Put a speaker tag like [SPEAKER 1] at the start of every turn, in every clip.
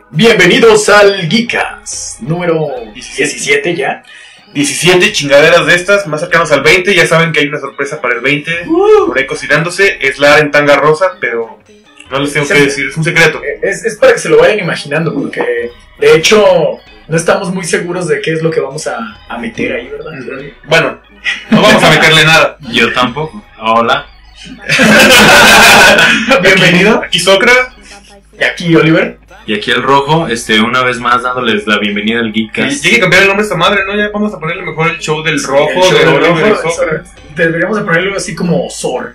[SPEAKER 1] Bienvenidos al Geekas número 17 ya.
[SPEAKER 2] 17 chingaderas de estas, más cercanos al 20. Ya saben que hay una sorpresa para el 20 por ahí cocinándose. Es la en tanga rosa, pero no les tengo que decir, es un secreto.
[SPEAKER 1] Es para que se lo vayan imaginando, porque de hecho no estamos muy seguros de qué es lo que vamos a meter ahí, ¿verdad?
[SPEAKER 2] Bueno, no vamos a meterle nada.
[SPEAKER 3] Yo tampoco. Hola.
[SPEAKER 1] Bienvenido.
[SPEAKER 2] Aquí Socra.
[SPEAKER 1] Y aquí Oliver.
[SPEAKER 3] Y aquí el Rojo, una vez más dándoles la bienvenida al Geekcast.
[SPEAKER 2] Tiene que cambiar el nombre a esta madre, ¿no? Ya vamos a ponerle mejor el show del Rojo,
[SPEAKER 1] el show
[SPEAKER 2] de
[SPEAKER 1] del
[SPEAKER 2] Oliver
[SPEAKER 1] Rojo,
[SPEAKER 2] y Socra.
[SPEAKER 1] Deberíamos de ponerlo así como Zor.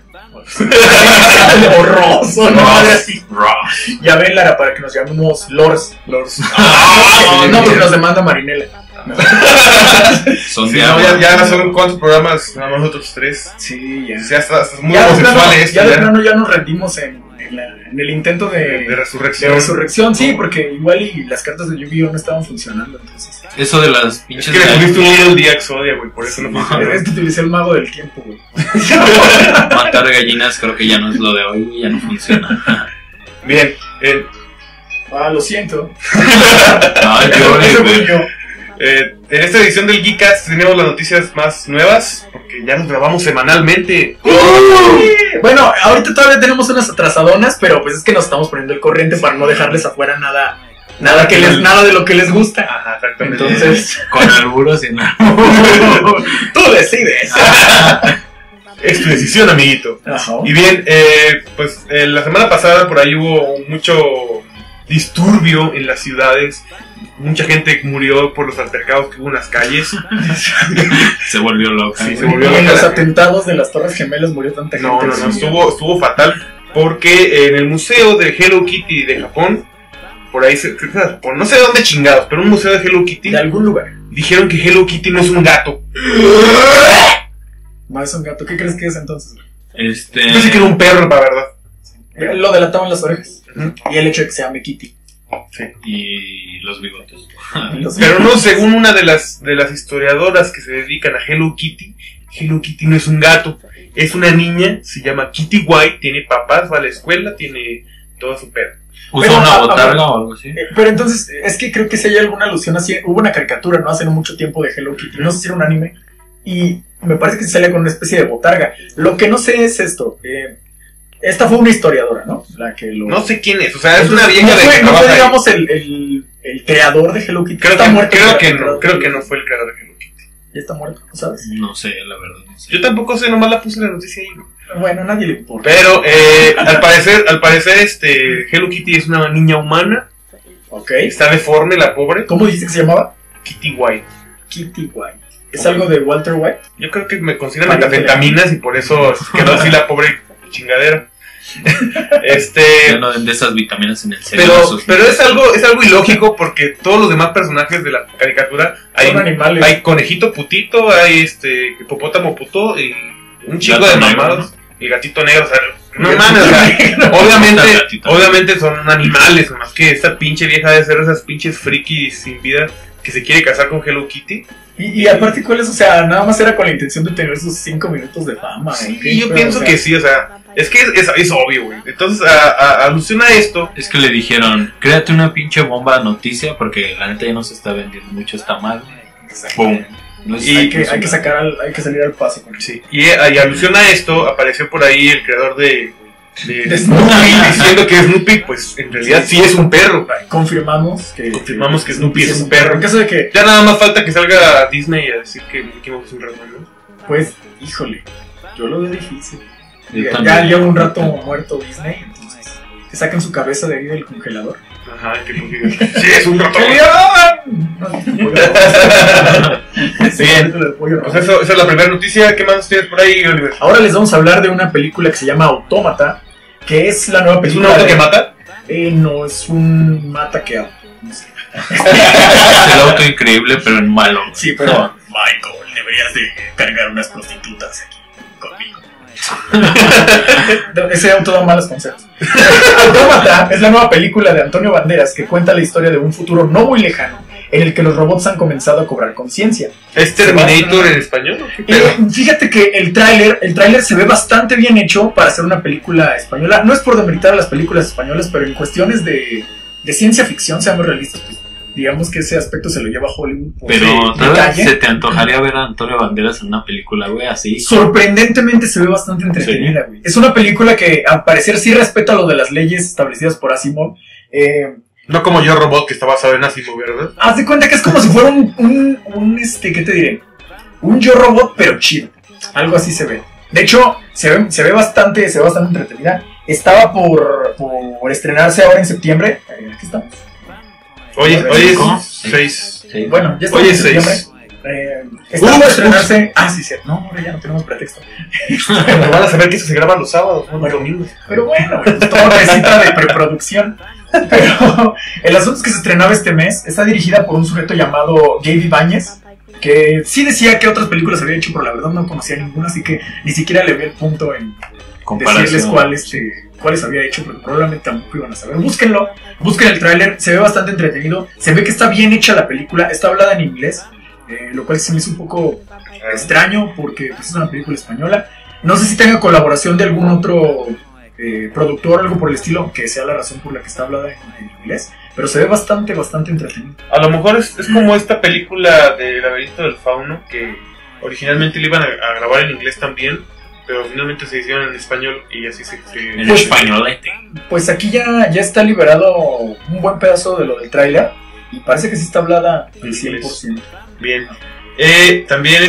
[SPEAKER 1] O Rosso, ¿no? Así. Ya ven, Lara, para que nos llamemos Lors. No, porque nos demanda Marinela.
[SPEAKER 3] Son
[SPEAKER 2] Sí,
[SPEAKER 3] de
[SPEAKER 2] no,
[SPEAKER 3] agua.
[SPEAKER 2] ya son cuántos programas, nada más nosotros tres.
[SPEAKER 1] Sí, ya.
[SPEAKER 2] Ya está muy
[SPEAKER 1] Ya de
[SPEAKER 2] homosexual
[SPEAKER 1] plano,
[SPEAKER 2] esto.
[SPEAKER 1] ya de plano ya nos rendimos en el intento de resurrección, sí, porque igual y las cartas de Yu-Gi-Oh no estaban funcionando, entonces.
[SPEAKER 3] Eso de las
[SPEAKER 2] Es
[SPEAKER 3] pinches.
[SPEAKER 2] que le tuviste un Little D Exodia, güey, por eso no funcionó.
[SPEAKER 1] Es que utilicé el mago del tiempo, güey.
[SPEAKER 3] Matar gallinas creo que ya no es lo de hoy, ya no funciona.
[SPEAKER 2] Bien,
[SPEAKER 1] Lo siento.
[SPEAKER 3] Ay,
[SPEAKER 1] Eso fui yo.
[SPEAKER 2] en esta edición del Geekcast tenemos las noticias más nuevas, porque ya nos grabamos semanalmente.
[SPEAKER 1] Bueno, ahorita todavía tenemos unas atrasadonas, pero pues es que nos estamos poniendo el corriente para no dejarles afuera nada de lo que les gusta.
[SPEAKER 2] Ajá, exactamente.
[SPEAKER 1] Entonces,
[SPEAKER 3] Con alburos y nada.
[SPEAKER 1] tú decides.
[SPEAKER 2] Es tu decisión, amiguito.
[SPEAKER 1] Ajá.
[SPEAKER 2] Y bien, pues la semana pasada por ahí hubo mucho disturbio en las ciudades. Mucha gente murió por los altercados que hubo en las calles.
[SPEAKER 3] Se volvió loca.
[SPEAKER 2] Sí, se
[SPEAKER 1] Y
[SPEAKER 2] volvió
[SPEAKER 1] en
[SPEAKER 2] loca.
[SPEAKER 1] los atentados de las Torres Gemelas murió tanta gente.
[SPEAKER 2] No, estuvo fatal. Porque en el museo de Hello Kitty de Japón, por ahí, no sé de dónde chingados, pero un museo de Hello Kitty,
[SPEAKER 1] De algún lugar.
[SPEAKER 2] dijeron que Hello Kitty no es un gato.
[SPEAKER 1] Más es un gato. ¿Qué crees que es entonces?
[SPEAKER 2] Yo pensé que era un perro, la verdad.
[SPEAKER 1] Lo delataban las orejas.
[SPEAKER 2] Ujú.
[SPEAKER 1] Y el hecho de que se llame Kitty.
[SPEAKER 2] Sí.
[SPEAKER 3] Y los bigotes.
[SPEAKER 2] Pero no, según una de las historiadoras que se dedican a Hello Kitty no es un gato, es una niña, se llama Kitty White, tiene papás, va a la escuela, tiene todo su pedo.
[SPEAKER 3] ¿Usa
[SPEAKER 1] Pero,
[SPEAKER 3] una botarga o algo así?
[SPEAKER 1] Pero entonces, es que creo que si hay alguna alusión así. Hubo una caricatura, ¿no? Hace no mucho tiempo de Hello Kitty. No sé si era un anime. Y me parece que se salía con una especie de botarga. Lo que no sé es esto. Esta fue una historiadora, ¿no? La que lo...
[SPEAKER 2] No sé quién es, o sea, es
[SPEAKER 1] Entonces,
[SPEAKER 2] una vieja
[SPEAKER 1] no
[SPEAKER 2] de
[SPEAKER 1] fue,
[SPEAKER 2] que
[SPEAKER 1] no
[SPEAKER 2] trabaja
[SPEAKER 1] fue,
[SPEAKER 2] ahí.
[SPEAKER 1] digamos, el creador de Hello Kitty.
[SPEAKER 2] Creo
[SPEAKER 1] Está muerto.
[SPEAKER 2] creo que no fue el creador de Hello Kitty.
[SPEAKER 1] Ya está muerto, ¿sabes?
[SPEAKER 3] No sé, la verdad, no sé.
[SPEAKER 2] Yo tampoco sé, nomás la puse en la noticia ahí.
[SPEAKER 1] Bueno, a nadie le importa.
[SPEAKER 2] Pero al parecer Hello Kitty es una niña humana,
[SPEAKER 1] Ok.
[SPEAKER 2] está deforme la pobre.
[SPEAKER 1] ¿Cómo dice que se llamaba?
[SPEAKER 2] Kitty White.
[SPEAKER 1] Kitty White. ¿Es algo de Walter White?
[SPEAKER 2] Yo creo que me consideran metafetaminas y por eso quedó así la pobre chingadera.
[SPEAKER 3] Ya no den de esas vitaminas en el cerebro.
[SPEAKER 2] Pero es algo ilógico porque todos los demás personajes de la caricatura
[SPEAKER 1] Son animales.
[SPEAKER 2] hay conejito putito, hay hipopótamo puto y un chico
[SPEAKER 3] Gato
[SPEAKER 2] de
[SPEAKER 3] negro,
[SPEAKER 2] mamados y gatito negro, o sea, no
[SPEAKER 1] Gatito
[SPEAKER 2] mames, o sea,
[SPEAKER 3] Gatito.
[SPEAKER 2] obviamente son animales, más que esta pinche vieja de ser esas pinches frikis sin vida que se quiere casar con Hello Kitty.
[SPEAKER 1] Y aparte, ¿cuál es? O sea, nada más era con la intención de tener esos 5 minutos de fama.
[SPEAKER 2] Sí,
[SPEAKER 1] ¿ok?
[SPEAKER 2] yo
[SPEAKER 1] Pero,
[SPEAKER 2] pienso
[SPEAKER 1] o sea,
[SPEAKER 2] que sí, o sea, es que es obvio, güey. Entonces, alusión a esto,
[SPEAKER 3] Es que le dijeron, créate una pinche bomba de noticia porque la neta ya no se está vendiendo mucho esta madre. Pum. No es-
[SPEAKER 2] Y
[SPEAKER 1] hay que salir al paso con eso.
[SPEAKER 2] sí, y alusión a esto, apareció por ahí el creador de
[SPEAKER 1] De
[SPEAKER 2] Snoopy diciendo que Snoopy, pues en realidad sí es un perro.
[SPEAKER 1] Confirmamos que
[SPEAKER 2] Snoopy es un perro.
[SPEAKER 1] En caso de que,
[SPEAKER 2] Ya nada más falta que salga Disney a decir que Mickey Mouse es un ratón, ¿no?
[SPEAKER 1] pues, híjole, yo lo veo difícil.
[SPEAKER 3] Yo
[SPEAKER 1] Ya
[SPEAKER 3] también.
[SPEAKER 1] lleva un rato muerto Disney, entonces que saquen su cabeza de ahí del congelador.
[SPEAKER 2] Ajá, que sí es un ratón. Bien. Pues esa es la primera noticia. ¿Qué más tienes por ahí, Oliver?
[SPEAKER 1] Ahora les vamos a hablar de una película que se llama Autómata, que es la nueva
[SPEAKER 2] ¿Es un
[SPEAKER 1] película.
[SPEAKER 2] auto que mata?
[SPEAKER 1] No, es un mata que... no sé.
[SPEAKER 3] Es el auto increíble, pero en malo. güey.
[SPEAKER 1] Sí, pero Michael, deberías de cargar unas prostitutas aquí conmigo. Ese auto da malos consejos. Autómata es la nueva película de Antonio Banderas que cuenta la historia de un futuro no muy lejano en el que los robots han comenzado a cobrar conciencia.
[SPEAKER 2] ¿Es Terminator en español? ¿O qué pedo?
[SPEAKER 1] Fíjate que el tráiler se ve bastante bien hecho para hacer una película española. No es por demeritar a las películas españolas, pero en cuestiones de de ciencia ficción, seamos realistas, pues digamos que ese aspecto se lo lleva Hollywood.
[SPEAKER 3] Pero
[SPEAKER 1] de
[SPEAKER 3] ¿todavía
[SPEAKER 1] calle.
[SPEAKER 3] se te antojaría ver a Antonio Banderas en una película, güey, así?
[SPEAKER 1] Sorprendentemente se ve bastante entretenida, güey. Es una película que al parecer sí respeta lo de las leyes establecidas por Asimov.
[SPEAKER 2] No como Yo Robot, que está basado en Asimov, ¿verdad?
[SPEAKER 1] Haz de cuenta que es como si fuera ¿qué te diré? Un Yo Robot, pero chido. Algo así se ve. De hecho, se ve bastante entretenida. Estaba por estrenarse ahora en septiembre. Aquí estamos.
[SPEAKER 2] Oye,
[SPEAKER 3] ¿cómo?
[SPEAKER 2] 6.
[SPEAKER 3] Sí.
[SPEAKER 1] Bueno, ya está
[SPEAKER 2] Oye,
[SPEAKER 1] en septiembre.
[SPEAKER 2] 6.
[SPEAKER 1] Estaba por estrenarse. Ah, sí, cierto. No, ahora ya no tenemos pretexto.
[SPEAKER 2] Pero van a saber que eso se graba los sábados, no los domingos.
[SPEAKER 1] Pero bueno, pues, todo necesita de preproducción. Pero el asunto es que se estrenaba este mes. Está dirigida por un sujeto llamado Gabe Ibáñez, que sí decía que otras películas había hecho, pero la verdad no conocía ninguna, así que ni siquiera le vi el punto en decirles cuáles había hecho, porque probablemente tampoco iban a saber. Búsquenlo, busquen el tráiler, se ve bastante entretenido, se ve que está bien hecha la película, está hablada en inglés, lo cual se me hizo un poco extraño porque pues, es una película española. No sé si tenga colaboración de algún otro productor o algo por el estilo, que sea la razón por la que está hablada en inglés, pero se ve bastante entretenido.
[SPEAKER 2] A lo mejor es como esta película de Laberinto del Fauno, que originalmente le iban a grabar en inglés también, pero finalmente se hicieron en español y así se...
[SPEAKER 3] En español,
[SPEAKER 1] Pues aquí ya está liberado un buen pedazo de lo del tráiler y parece que sí está hablada al 100%.
[SPEAKER 2] Bien. También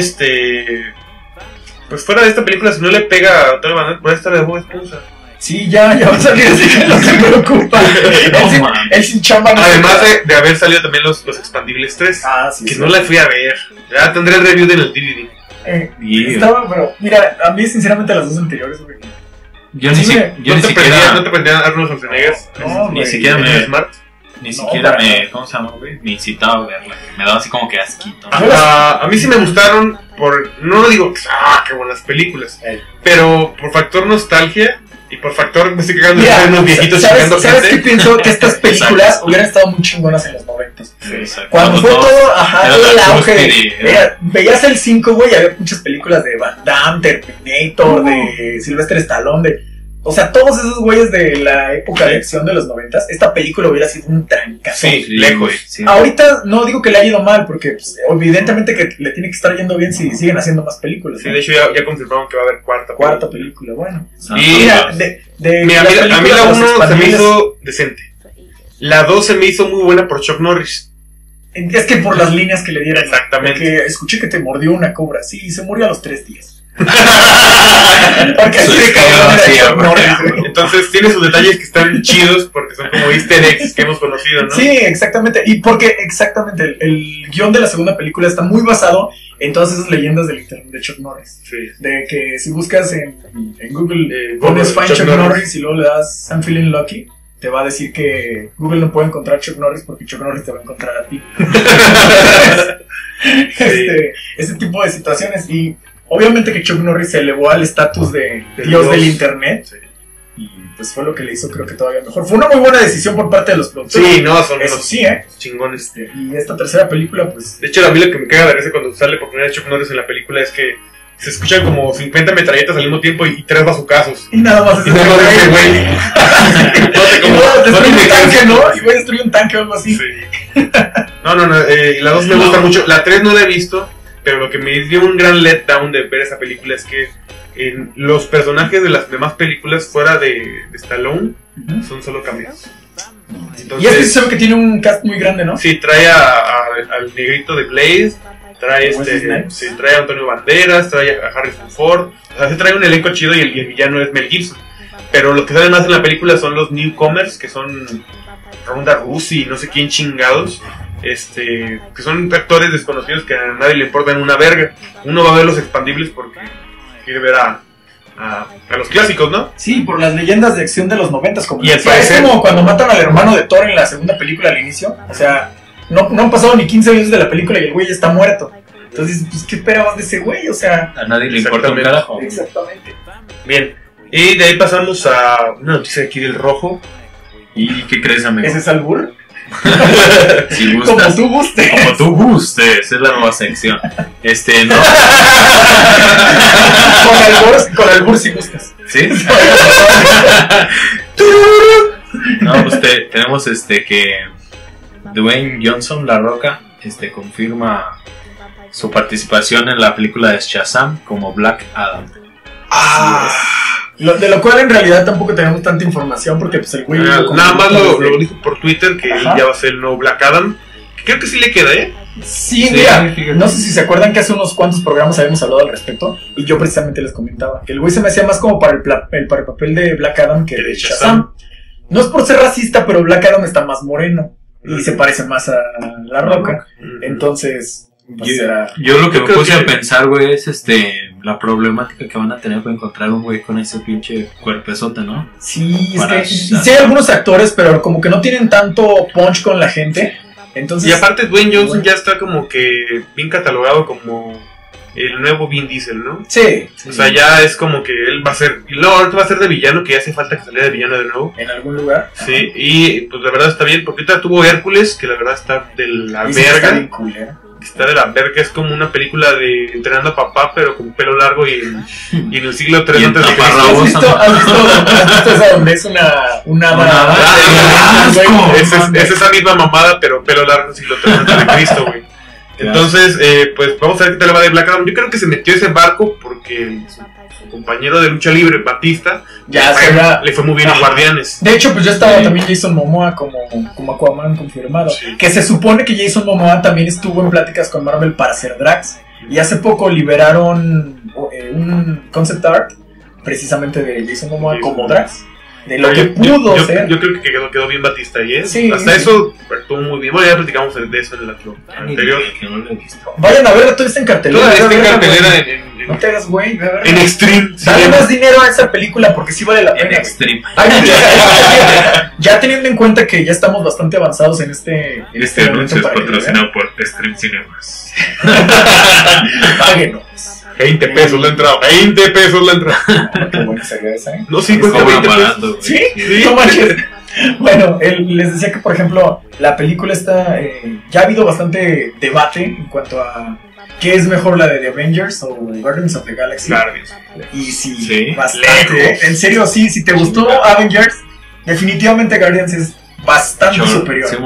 [SPEAKER 2] pues fuera de esta película, si no le pega a Antonio Banderas, puede estar de Bob Esponja.
[SPEAKER 1] Sí, ya va a salir, así que no se preocupa. Él sin chamba no.
[SPEAKER 2] Además de haber salido también los Expandibles 3,
[SPEAKER 1] sí,
[SPEAKER 2] que
[SPEAKER 1] sí.
[SPEAKER 2] no la fui a ver. Ya tendré el review en el DVD.
[SPEAKER 1] Estaba, pero mira, a mí sinceramente las dos anteriores, güey.
[SPEAKER 3] Yo ni siquiera
[SPEAKER 2] ¿No te prendían Arnold Schwarzenegger?
[SPEAKER 1] No,
[SPEAKER 3] ni
[SPEAKER 1] güey.
[SPEAKER 3] siquiera me
[SPEAKER 2] Smart.
[SPEAKER 3] ¿cómo se llama, güey? Me incitaba a verla. Me daba así como que asquito.
[SPEAKER 2] A mí sí me gustaron no lo digo, qué buenas películas, pero por factor nostalgia y por factor me estoy cagando de unos viejitos chingando
[SPEAKER 1] ¿Sabes
[SPEAKER 2] gente.
[SPEAKER 1] qué pienso? Que estas películas hubieran estado muy chingonas en los 90.
[SPEAKER 3] Sí, exacto.
[SPEAKER 1] Cuando fue todo el auge
[SPEAKER 3] era
[SPEAKER 1] veías el 5, güey, y había muchas películas de Van Damme, Terminator, de Sylvester Stallone, o sea, todos esos güeyes de la época de acción de los 90, esta película hubiera sido un trancazo.
[SPEAKER 2] Sí, lejos.
[SPEAKER 3] Sí.
[SPEAKER 1] Ahorita no digo que le haya ido mal, porque pues, evidentemente que le tiene que estar yendo bien si siguen haciendo más películas.
[SPEAKER 2] Sí,
[SPEAKER 1] ¿no?
[SPEAKER 2] de hecho ya confirmaron que va a haber cuarta película.
[SPEAKER 1] Bueno.
[SPEAKER 2] Y
[SPEAKER 1] Mira,
[SPEAKER 2] a mí la 1 se me hizo decente. La 2 se me hizo muy buena por Chuck Norris.
[SPEAKER 1] Es que por las líneas que le dieron.
[SPEAKER 2] Exactamente.
[SPEAKER 1] Porque escuché que te mordió una cobra. Sí, y se murió a los 3 días. Porque así de cabrón era Chuck Norris, güey.
[SPEAKER 2] Entonces tiene sus detalles que están chidos porque son como easter eggs que hemos conocido, ¿no?
[SPEAKER 1] Sí, exactamente. Y porque exactamente el guión de la segunda película está muy basado en todas esas leyendas del internet de Chuck Norris.
[SPEAKER 2] Sí.
[SPEAKER 1] De que si buscas en Google, pones Find Chuck Norris y luego le das I'm Feeling Lucky, te va a decir que Google no puede encontrar Chuck Norris porque Chuck Norris te va a encontrar a ti. Este tipo de situaciones. Y obviamente que Chuck Norris se elevó al estatus de Dios del internet.
[SPEAKER 2] Sí.
[SPEAKER 1] Y pues fue lo que le hizo, creo que todavía mejor. Fue una muy buena decisión por parte de los productores.
[SPEAKER 2] Sí, no, son
[SPEAKER 1] eso
[SPEAKER 2] unos
[SPEAKER 1] sí,
[SPEAKER 2] chingones.
[SPEAKER 1] Y esta tercera película, pues.
[SPEAKER 2] De hecho, a mí lo que me caga de risa cuando sale por primera vez Chuck Norris en la película es que se escuchan como 50 metralletas al mismo tiempo y 3 bazucazos.
[SPEAKER 1] Y nada más
[SPEAKER 2] Y nada más ese güey.
[SPEAKER 1] Destruye un tanque, ¿no? Y voy a destruir un tanque o algo así.
[SPEAKER 2] Sí. No. La 2 me gusta mucho. La 3 no la he visto, pero lo que me dio un gran letdown de ver esa película es que los personajes de las demás películas fuera de Stallone son solo cameos.
[SPEAKER 1] Y es que se sabe que tiene un cast muy grande, ¿no?
[SPEAKER 2] Sí, trae al negrito de Blaze, trae trae a Antonio Banderas, trae a Harrison Ford, o sea, se trae un elenco chido y el villano es Mel Gibson. Pero lo que salen más en la película son los newcomers, que son Ronda Rousey y no sé quién chingados, que son actores desconocidos que a nadie le importan una verga. Uno va a ver los Expandibles porque quiere ver a los clásicos, ¿no?
[SPEAKER 1] Sí, por las leyendas de acción de los 90, como
[SPEAKER 2] y al
[SPEAKER 1] es
[SPEAKER 2] parecer,
[SPEAKER 1] como cuando matan al hermano de Thor en la segunda película al inicio. O sea, no han pasado ni 15 años de la película y el güey ya está muerto. Entonces, pues, ¿qué esperabas de ese güey? O sea,
[SPEAKER 3] a nadie le importa un carajo.
[SPEAKER 1] Exactamente.
[SPEAKER 2] Bien, y de ahí pasamos a una noticia aquí del Rojo.
[SPEAKER 3] ¿Y qué crees, amigo?
[SPEAKER 1] ¿Ese es albur?
[SPEAKER 3] Si gustas.
[SPEAKER 1] Como tú gustes.
[SPEAKER 3] Como tú gustes, es la nueva sección. No.
[SPEAKER 1] Con albur si gustas.
[SPEAKER 3] ¿Sí? No, pues tenemos que Dwayne Johnson, La Roca, confirma su participación en la película de Shazam como Black Adam.
[SPEAKER 1] De lo cual en realidad tampoco tenemos tanta información porque pues el güey...
[SPEAKER 2] Nada más lo dijo por Twitter que él ya va a ser el nuevo Black Adam. Creo que sí le queda, ¿eh?
[SPEAKER 1] Sí, mira, no sé si se acuerdan que hace unos cuantos programas habíamos hablado al respecto y yo precisamente les comentaba que el güey se me hacía más como para el papel de Black Adam que de Shazam. No es por ser racista, pero Black Adam está más moreno y se parece más a La Roca. Entonces...
[SPEAKER 3] Yo lo que me puse a pensar, güey, es la problemática que van a tener para encontrar un güey con ese pinche cuerpezote, ¿no?
[SPEAKER 1] Sí, sí hay algunos actores, pero como que no tienen tanto punch con la gente. Entonces,
[SPEAKER 2] y aparte Dwayne Johnson ya está como que bien catalogado como el nuevo Vin Diesel, ¿no?
[SPEAKER 1] Sí.
[SPEAKER 2] O sea, ya es como que él va a ser... Y luego ahorita va a ser de villano, que ya hace falta que saliera de villano de nuevo.
[SPEAKER 1] En algún lugar.
[SPEAKER 2] Sí, y pues la verdad está bien, porque ahorita tuvo Hércules, que la verdad está de la verga. Está de la verga, es como una película de entrenando a papá, pero con pelo largo y en el siglo III antes de Cristo.
[SPEAKER 1] ¿Has visto esa donde es una
[SPEAKER 2] es esa misma mamada, pero pelo largo en el siglo III antes de Cristo, güey. Entonces, pues vamos a ver qué tal va de Black Adam. Yo creo que se metió ese barco porque su compañero de lucha libre, Batista, le fue muy bien a Guardianes.
[SPEAKER 1] De hecho, pues ya estaba también Jason Momoa como Aquaman confirmado. Sí. Que se supone que Jason Momoa también estuvo en pláticas con Marvel para hacer Drax. Y hace poco liberaron un concept art precisamente de Jason Momoa como Drax. De lo que pudo ser.
[SPEAKER 2] Yo creo que quedó bien Batista ayer.
[SPEAKER 1] Sí,
[SPEAKER 2] hasta eso estuvo muy bien. Bueno, ya platicamos de eso en el anterior.
[SPEAKER 1] Vayan a verla, todavía está en cartelera.
[SPEAKER 2] Todavía está en cartelera
[SPEAKER 1] no te hagas güey.
[SPEAKER 2] En Extreme.
[SPEAKER 1] Dale más dinero a esa película porque sí vale la pena.
[SPEAKER 3] En Extreme.
[SPEAKER 1] Ya teniendo en cuenta que ya estamos bastante avanzados en este
[SPEAKER 3] anuncio es patrocinado por Extreme Cinemas.
[SPEAKER 1] Páguenos.
[SPEAKER 2] 20 pesos la entrada. 20 pesos la entrada.
[SPEAKER 1] Qué buena sería esa, ¿eh?
[SPEAKER 2] No, sí, cuesta 20 pesos.
[SPEAKER 1] ¿Sí? No manches. Bueno, les decía que, por ejemplo, la película está... ya ha habido bastante debate en cuanto a qué es mejor, la de The Avengers o Guardians of the Galaxy.
[SPEAKER 2] Guardians.
[SPEAKER 1] Y sí, bastante. En serio, sí, si te gustó Avengers, definitivamente Guardians es bastante superior.
[SPEAKER 3] Sí,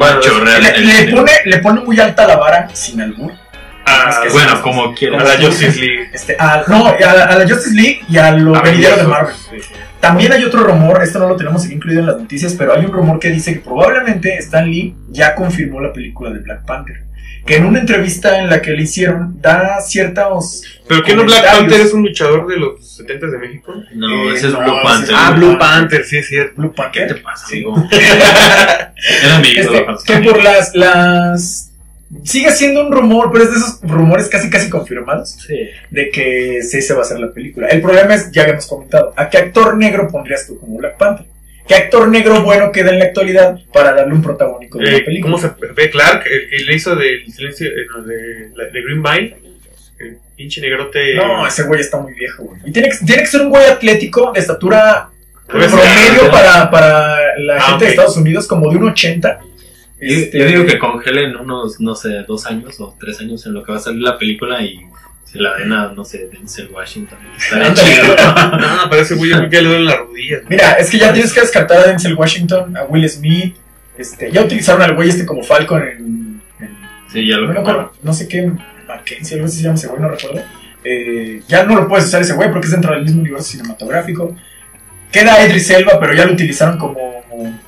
[SPEAKER 1] le pone muy alta la vara, sin albur.
[SPEAKER 3] Bueno, como quieras.
[SPEAKER 2] A la Justice League.
[SPEAKER 1] A la Justice League y a lo venidero de Marvel. Sí. También hay otro rumor, esto no lo tenemos incluido en las noticias, pero hay un rumor que dice que probablemente Stan Lee ya confirmó la película de Black Panther. Que en una entrevista en la que le hicieron da ciertos...
[SPEAKER 2] ¿Pero qué no Black Panther es un luchador de los 70s de México?
[SPEAKER 3] No, ese es Blue Panther.
[SPEAKER 2] Blue Panther, sí es cierto.
[SPEAKER 1] Blue Panther.
[SPEAKER 3] ¿Qué te pasa, amigo? Era amigo.
[SPEAKER 1] Que por las... Sigue siendo un rumor, pero es de esos rumores casi confirmados.
[SPEAKER 3] Sí.
[SPEAKER 1] De que sí se va a hacer la película. El problema es, ya habíamos comentado, ¿a qué actor negro pondrías tú como Black Panther? ¿Qué actor negro bueno queda en la actualidad para darle un protagónico de la película?
[SPEAKER 2] ¿Cómo se ve? Clark, el que le hizo del silencio de Green Mile, el pinche negrote.
[SPEAKER 1] No, ese güey está muy viejo, güey. Y tiene que ser un güey atlético, de estatura promedio para la gente de Estados Unidos, como de 1.80.
[SPEAKER 3] Yo digo que congelen unos, no sé, 2 años o 3 años en lo que va a salir la película y se la den a, no sé, Denzel Washington. Estaría chido.
[SPEAKER 2] No, pero ese güey yo creo que le duele las rodillas.
[SPEAKER 1] Mira, es que ya tienes que descartar a Denzel Washington, a Will Smith. Ya utilizaron al güey como Falcon en
[SPEAKER 3] sí, ya lo
[SPEAKER 1] recuerdo. No sé qué, Mackenzie, algo así se llama ese güey, no recuerdo. Ya no lo puedes usar ese güey porque es dentro del mismo universo cinematográfico. Queda Idris Elba, pero ya lo utilizaron como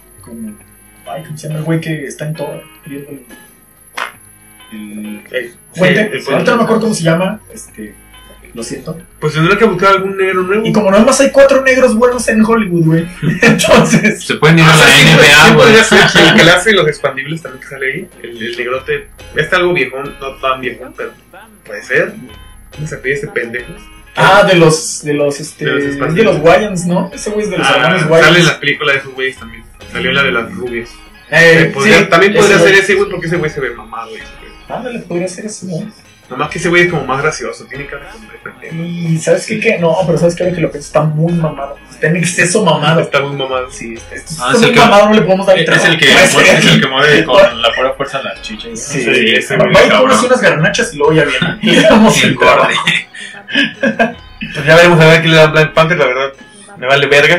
[SPEAKER 1] ay, ¿cómo se llama el güey que está en todo? Puente. Ahorita no me acuerdo cómo se llama. Lo siento.
[SPEAKER 2] Pues tendrá que buscar algún negro nuevo.
[SPEAKER 1] Y como nada más hay 4 negros buenos en Hollywood, güey. Entonces.
[SPEAKER 3] Se pueden ir a la NBA, güey.
[SPEAKER 2] El que le hace los expandibles también que sale ahí. El negrote. Está algo viejón, no tan viejón, pero puede ser. ¿Cómo se pide ese pendejo?
[SPEAKER 1] De los Wayans, ¿no? Ese güey es de los hermanos Wayans.
[SPEAKER 2] Sale en la película de esos güeyes también. Salió en la de las rubias. También podría ser ese güey porque ese güey se ve mamado.
[SPEAKER 1] Ándale, podría ser ese, ¿no?
[SPEAKER 2] Nomás que ese güey es como más gracioso, tiene cara de pendejo.
[SPEAKER 1] Y ¿sabes qué? No, pero ¿sabes qué? Que lo pienso, está muy mamado. Está en exceso mamado.
[SPEAKER 2] Está muy mamado.
[SPEAKER 1] Sí, está muy mamado, no le podemos dar el trabajo.
[SPEAKER 3] Es el que mueve con la pura fuerza las chichas.
[SPEAKER 1] Sí, ese güey. Va a comerse unas garnachas y luego ya viene. Y le damos el trabajo.
[SPEAKER 2] Pues ya veremos a ver quién le da Black Panther, la verdad. Me vale verga.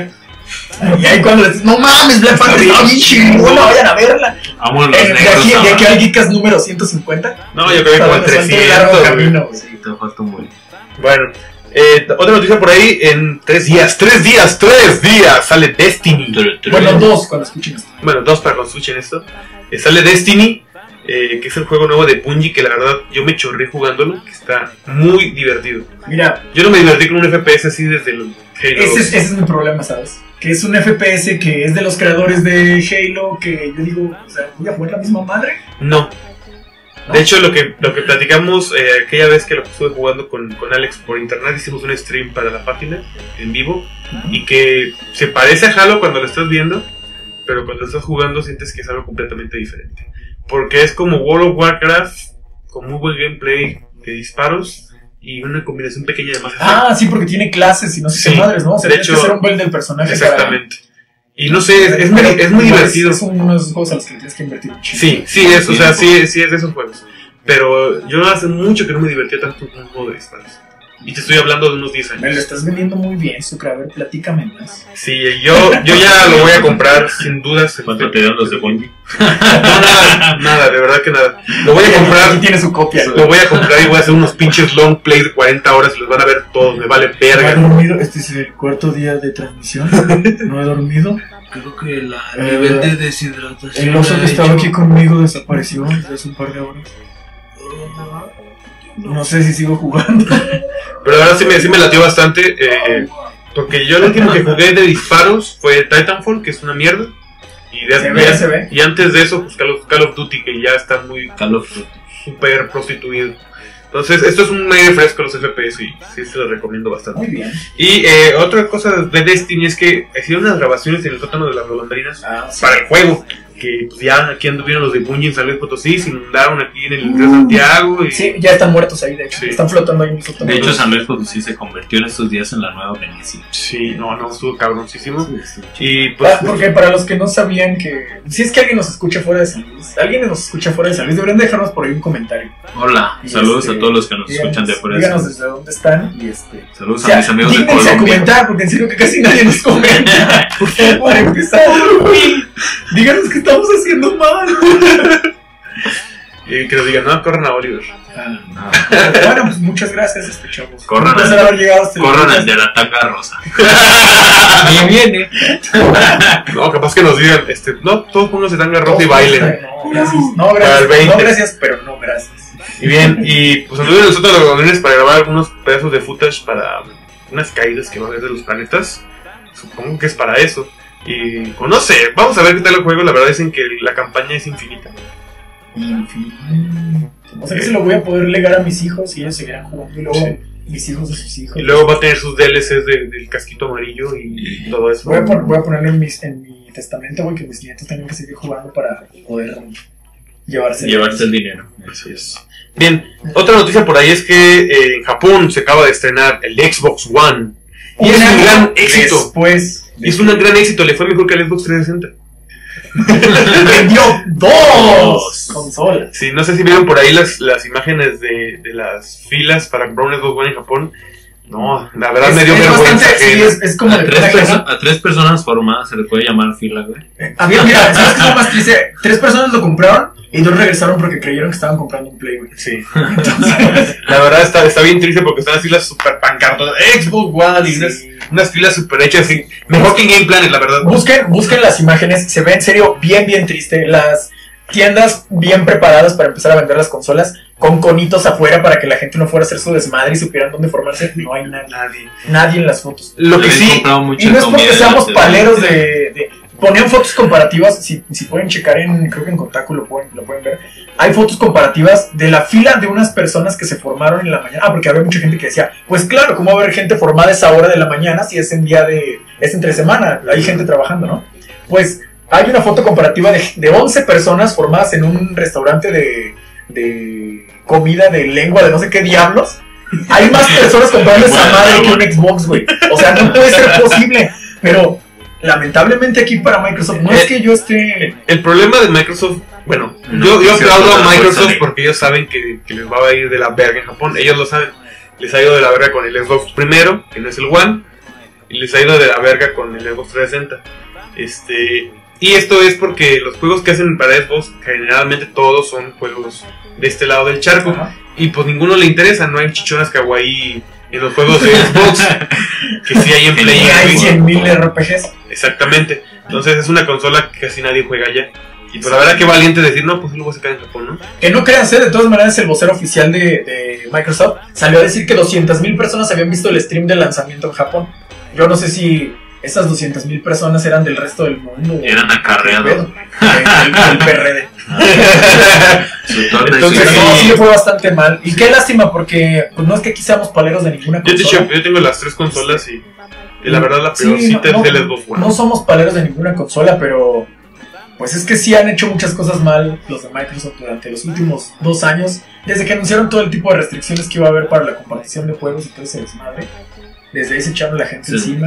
[SPEAKER 1] Y ahí cuando les no mames, Black Panther está bien chingona, vayan a verla.
[SPEAKER 3] Vamos los
[SPEAKER 1] De
[SPEAKER 3] negros.
[SPEAKER 1] aquí al Geekas número 150.
[SPEAKER 2] No, yo creo que como el 300.
[SPEAKER 1] Camino, güey.
[SPEAKER 3] Sí, te falta un buen.
[SPEAKER 2] Bueno, otra noticia por ahí, en 3 días sale Destiny.
[SPEAKER 1] Bueno, 2 cuando escuchen esto.
[SPEAKER 2] Bueno, 2 para cuando escuchen esto. Sale Destiny, que es el juego nuevo de Bungie, que la verdad yo me chorré jugándolo, que está muy divertido.
[SPEAKER 1] Mira,
[SPEAKER 2] Yo no me divertí con un FPS así desde el Halo.
[SPEAKER 1] ese es mi problema, ¿sabes? Que es un FPS que es de los creadores de Halo, que yo digo, o sea, voy a jugar la misma madre.
[SPEAKER 2] No.
[SPEAKER 1] ¿No?
[SPEAKER 2] De hecho, lo que platicamos aquella vez que lo estuve jugando con Alex por internet, hicimos un stream para la página en vivo, y que se parece a Halo cuando lo estás viendo, pero cuando lo estás jugando sientes que es algo completamente diferente. Porque es como World of Warcraft, con muy buen gameplay de disparos y una combinación pequeña de más.
[SPEAKER 1] Ah, sí, porque tiene clases y no sé
[SPEAKER 2] Sí,
[SPEAKER 1] qué madres, ¿no? O sea,
[SPEAKER 2] de
[SPEAKER 1] tienes
[SPEAKER 2] hecho,
[SPEAKER 1] que hacer un build del personaje.
[SPEAKER 2] Exactamente. Y no sé, es muy divertido.
[SPEAKER 1] Es uno de esos juegos a los que tienes que invertir un chingo.
[SPEAKER 2] Sí, es, o sea, sí es de esos juegos. Pero yo hace mucho que no me divertía tanto en un juego de disparos. Y te estoy hablando de unos 10
[SPEAKER 1] Me lo
[SPEAKER 2] años.
[SPEAKER 1] estás vendiendo muy bien, Sucre. A ver, platícame más.
[SPEAKER 2] Sí, yo ya lo voy a comprar sin dudas.
[SPEAKER 3] ¿Cuánto te dieron los de Bungie?
[SPEAKER 2] No, nada, de verdad que nada. Lo voy a
[SPEAKER 1] Aquí
[SPEAKER 2] comprar,
[SPEAKER 1] tiene su copia.
[SPEAKER 2] lo voy a comprar y voy a hacer unos pinches long plays de 40 horas y los van a ver todos, me vale
[SPEAKER 1] No he
[SPEAKER 2] verga.
[SPEAKER 1] dormido, este es el cuarto día de transmisión. No he dormido.
[SPEAKER 4] Creo que el nivel de deshidratación.
[SPEAKER 1] El oso
[SPEAKER 4] ha
[SPEAKER 1] que estaba
[SPEAKER 4] hecho-
[SPEAKER 1] aquí conmigo desapareció desde hace un par de horas. No sé si sigo jugando.
[SPEAKER 2] Pero la verdad sí me latió bastante, porque yo el último que jugué de disparos fue Titanfall, que es una mierda.
[SPEAKER 1] Se ve.
[SPEAKER 2] Y antes de eso, pues Call of Duty, que ya está muy
[SPEAKER 3] Call of Duty.
[SPEAKER 2] súper prostituido. Entonces, esto es un aire fresco a los FPS y sí se los recomiendo bastante.
[SPEAKER 1] Muy bien.
[SPEAKER 2] Y otra cosa de Destiny es que hicieron unas grabaciones en el sótano de las golondrinas
[SPEAKER 1] Sí.
[SPEAKER 2] para el juego. Que pues, ya aquí anduvieron los de Bungie en San Luis Potosí, se inundaron aquí en el Río Santiago. Y...
[SPEAKER 1] Sí, ya están muertos ahí, de hecho.
[SPEAKER 2] Sí.
[SPEAKER 1] Están flotando ahí en el sótano.
[SPEAKER 3] De hecho, San Luis Potosí se convirtió en estos días en la nueva Venecia.
[SPEAKER 2] Sí, no, estuvo cabroncísimo. Y pues.
[SPEAKER 1] Porque para los que no sabían que... Si es que alguien nos escucha fuera de San Luis, deberían dejarnos por ahí un comentario.
[SPEAKER 3] Hola,
[SPEAKER 1] Y
[SPEAKER 3] saludos a todos los que nos
[SPEAKER 1] díganos-
[SPEAKER 3] escuchan de afuera.
[SPEAKER 1] Díganos desde dónde están y
[SPEAKER 3] Saludos
[SPEAKER 1] o sea,
[SPEAKER 3] a mis amigos de
[SPEAKER 1] dígnense a
[SPEAKER 3] Colombia.
[SPEAKER 1] comentar, porque en serio que casi nadie nos comenta. Por favor, para empezar, díganos que estamos haciendo mal.
[SPEAKER 2] Y que nos digan, no, corran a Oliver.
[SPEAKER 1] Bueno, pues muchas gracias, chavos.
[SPEAKER 3] Corran
[SPEAKER 1] Un placer haber llegado hasta el
[SPEAKER 3] Corran
[SPEAKER 1] podcast.
[SPEAKER 3] el de la taca rosa.
[SPEAKER 1] Bien viene.
[SPEAKER 2] No, capaz que nos digan, no, todos pónganse tanga rosa y bailen.
[SPEAKER 1] No, gracias. No,
[SPEAKER 2] Para el
[SPEAKER 1] gracias.
[SPEAKER 2] 20.
[SPEAKER 1] No, gracias, pero no, gracias.
[SPEAKER 2] Y bien, y pues anduvieron nosotros los golondrines para grabar algunos pedazos de footage para unas caídas que va a haber de los planetas. Supongo que es para eso. Y, o no sé, vamos a ver qué tal el juego. La verdad dicen que la campaña es infinita.
[SPEAKER 1] O sea que se lo voy a poder legar a mis hijos y ellos seguirán jugando. Y luego
[SPEAKER 2] Sí.
[SPEAKER 1] mis hijos de sus hijos.
[SPEAKER 2] Y luego va a tener sus DLCs del casquito amarillo y todo eso.
[SPEAKER 1] Voy a ponerlo en mi testamento, güey, que mis nietos tengan que seguir jugando para poder llevarse
[SPEAKER 3] el dinero.
[SPEAKER 2] Así es. Bien, otra noticia por ahí es que en Japón se acaba de estrenar el Xbox One. Y es un gran éxito.
[SPEAKER 1] Después
[SPEAKER 2] Y es un gran éxito, le fue mejor que el Xbox 360.
[SPEAKER 1] vendió 2 consolas.
[SPEAKER 2] Sí, no sé si vieron por ahí las imágenes de las filas para comprar un Xbox One en Japón. No, la verdad me dio vergüenza.
[SPEAKER 1] bastante, sí,
[SPEAKER 2] ajena.
[SPEAKER 1] es como de
[SPEAKER 3] A tres personas formadas se les puede llamar fila, güey.
[SPEAKER 1] Mira, ¿sabes qué es lo más triste? 3 personas lo compraron y 2 regresaron porque creyeron que estaban comprando un Play, güey.
[SPEAKER 2] Sí. La verdad está bien triste porque están así las super pancartas Xbox One y unas filas super hechas así. Mejor que en Game Planet, la verdad.
[SPEAKER 1] Busquen las imágenes, se ve en serio bien triste. Las tiendas bien preparadas para empezar a vender las consolas, con conitos afuera para que la gente no fuera a hacer su desmadre y supieran dónde formarse. No hay nadie en las fotos.
[SPEAKER 2] Lo que
[SPEAKER 3] Les
[SPEAKER 2] sí,
[SPEAKER 3] comprado mucha
[SPEAKER 1] Y no es porque
[SPEAKER 3] comida
[SPEAKER 1] seamos
[SPEAKER 3] de-
[SPEAKER 1] paleros ponían fotos comparativas, si pueden checar creo que en Kotaku lo pueden ver. Hay fotos comparativas de la fila de unas personas que se formaron en la mañana. Porque había mucha gente que decía, pues claro, ¿cómo va a haber gente formada a esa hora de la mañana si es es entre semana? Hay gente trabajando, ¿no? Pues hay una foto comparativa de 11 personas formadas en un restaurante de comida de lengua de no sé qué diablos. Hay más personas comprando esa madre que un Xbox, güey. O sea, no puede ser posible. Pero lamentablemente aquí para Microsoft no es que yo esté...
[SPEAKER 2] el problema de Microsoft, bueno,
[SPEAKER 3] No,
[SPEAKER 2] yo
[SPEAKER 3] sí,
[SPEAKER 2] aplaudo
[SPEAKER 3] sí,
[SPEAKER 2] a Microsoft
[SPEAKER 3] sí.
[SPEAKER 2] porque ellos saben que les va a ir de la verga en Japón. Ellos lo saben. Les ha ido de la verga con el Xbox primero, que no es el One. y les ha ido de la verga con el Xbox 360. Y esto es porque los juegos que hacen para Xbox generalmente todos son juegos de este lado del charco.
[SPEAKER 1] Ajá.
[SPEAKER 2] Y pues ninguno le interesa, no hay chichonas kawaii en los juegos de Xbox que sí hay en Play.
[SPEAKER 1] Y hay 100.000 RPGs.
[SPEAKER 2] Exactamente. Entonces es una consola que casi nadie juega ya. Y pues la verdad que valiente decir, no, pues lo voy a sacar en Japón, ¿no?
[SPEAKER 1] Que no crean, de todas maneras el vocero oficial de Microsoft salió a decir que 200.000 personas habían visto el stream de lanzamiento en Japón. Yo no sé si esas 200.000 personas eran del resto del mundo.
[SPEAKER 3] Eran acarreados.
[SPEAKER 1] El PRD.
[SPEAKER 2] Entonces,
[SPEAKER 1] No, sí le fue bastante mal. Y qué lástima, porque pues, no es que aquí seamos paleros de ninguna consola.
[SPEAKER 2] yo tengo las 3 consolas y la verdad la peorcita es el Xbox One.
[SPEAKER 1] No somos paleros de ninguna consola, pero pues es que sí han hecho muchas cosas mal los de Microsoft durante los últimos 2 años. Desde que anunciaron todo el tipo de restricciones que iba a haber para la compartición de juegos y todo ese desmadre. Desde ahí se echaron la gente encima.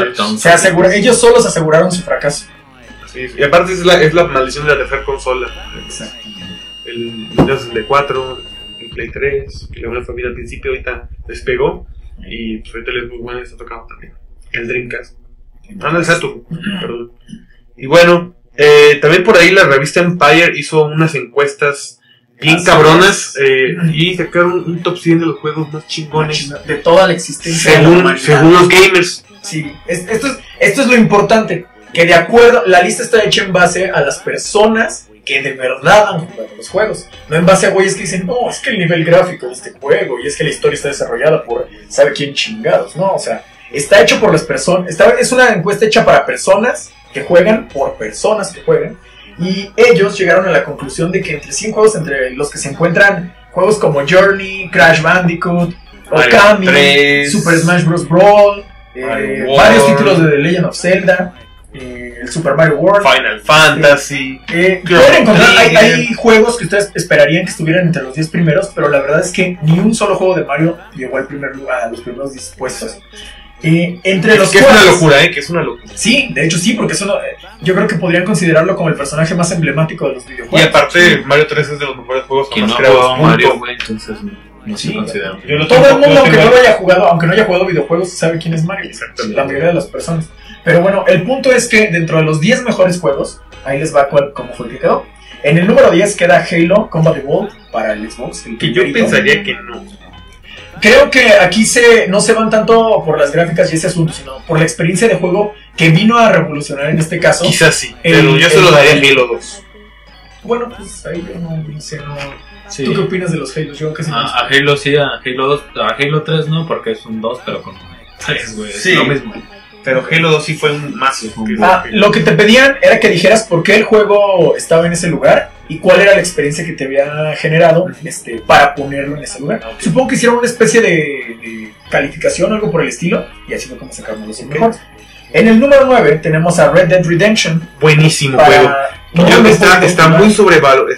[SPEAKER 1] Ellos solos aseguraron su fracaso.
[SPEAKER 2] Sí, y aparte es la maldición de la tercera consola.
[SPEAKER 1] Exacto.
[SPEAKER 2] El Nintendo 64, el Play 3, que la familia al principio ahorita despegó. Y pues ahorita el Xbox One está tocado también. El Dreamcast. No, el Saturn, perdón. Y bueno, también por ahí la revista Empire hizo unas encuestas bien cabronas y sacaron un top 100 de los juegos más chingones
[SPEAKER 1] de toda la existencia
[SPEAKER 2] según los gamers.
[SPEAKER 1] Sí, esto es lo importante, que de acuerdo, la lista está hecha en base a las personas que de verdad han jugado los juegos, no en base a güeyes que dicen, no, es que el nivel gráfico de este juego y es que la historia está desarrollada por sabe quién chingados, no, o sea, está hecho por las personas, es una encuesta hecha para personas que juegan por personas que juegan. Y ellos llegaron a la conclusión de que entre 100 juegos, entre los que se encuentran juegos como Journey, Crash Bandicoot, Okami, Super Smash Bros. Brawl, varios títulos de The Legend of Zelda, el Super Mario World,
[SPEAKER 2] Final Fantasy.
[SPEAKER 1] Pueden encontrar, hay juegos que ustedes esperarían que estuvieran entre los 10 primeros, pero la verdad es que ni un solo juego de Mario llegó al primer lugar, a los primeros dispuestos. Entre los
[SPEAKER 2] que es una locura, que es una locura.
[SPEAKER 1] Sí, de hecho sí, porque yo creo que podrían considerarlo como el personaje más emblemático de los videojuegos.
[SPEAKER 2] Y aparte, Mario 3 es de los mejores juegos
[SPEAKER 3] que no creados. Mario, güey, entonces no se considera.
[SPEAKER 1] Todo el mundo, aunque no haya jugado videojuegos, sabe quién es Mario.
[SPEAKER 2] Exactamente.
[SPEAKER 1] La mayoría de las personas. Pero bueno, el punto es que dentro de los 10 mejores juegos, ahí les va cómo fue el que quedó. En el número 10 queda Halo Combat Evolved para el Xbox.
[SPEAKER 2] Que yo pensaría que no.
[SPEAKER 1] Creo que aquí no se van tanto por las gráficas y ese asunto, sino por la experiencia de juego que vino a revolucionar en este caso.
[SPEAKER 2] Quizás sí, pero yo se lo daría a Halo 2.
[SPEAKER 1] Bueno, pues ahí yo no sé, no.
[SPEAKER 3] Sí.
[SPEAKER 1] ¿Tú qué opinas de los Halos? Yo casi no.
[SPEAKER 3] A Halo sí, a Halo 2, a Halo 3 no, porque es un 2, pero con 3, güey.
[SPEAKER 2] Sí.
[SPEAKER 3] Es lo mismo.
[SPEAKER 2] Pero Halo 2 sí fue un más.
[SPEAKER 1] Lo que te pedían era que dijeras por qué el juego estaba en ese lugar y cuál era la experiencia que te había generado para ponerlo en ese lugar. Supongo que hicieron una especie de calificación o algo por el estilo, y así fue como sacaron los mejores. En el número 9 tenemos a Red Dead Redemption.
[SPEAKER 2] Buenísimo juego. Está muy sobrevalorado,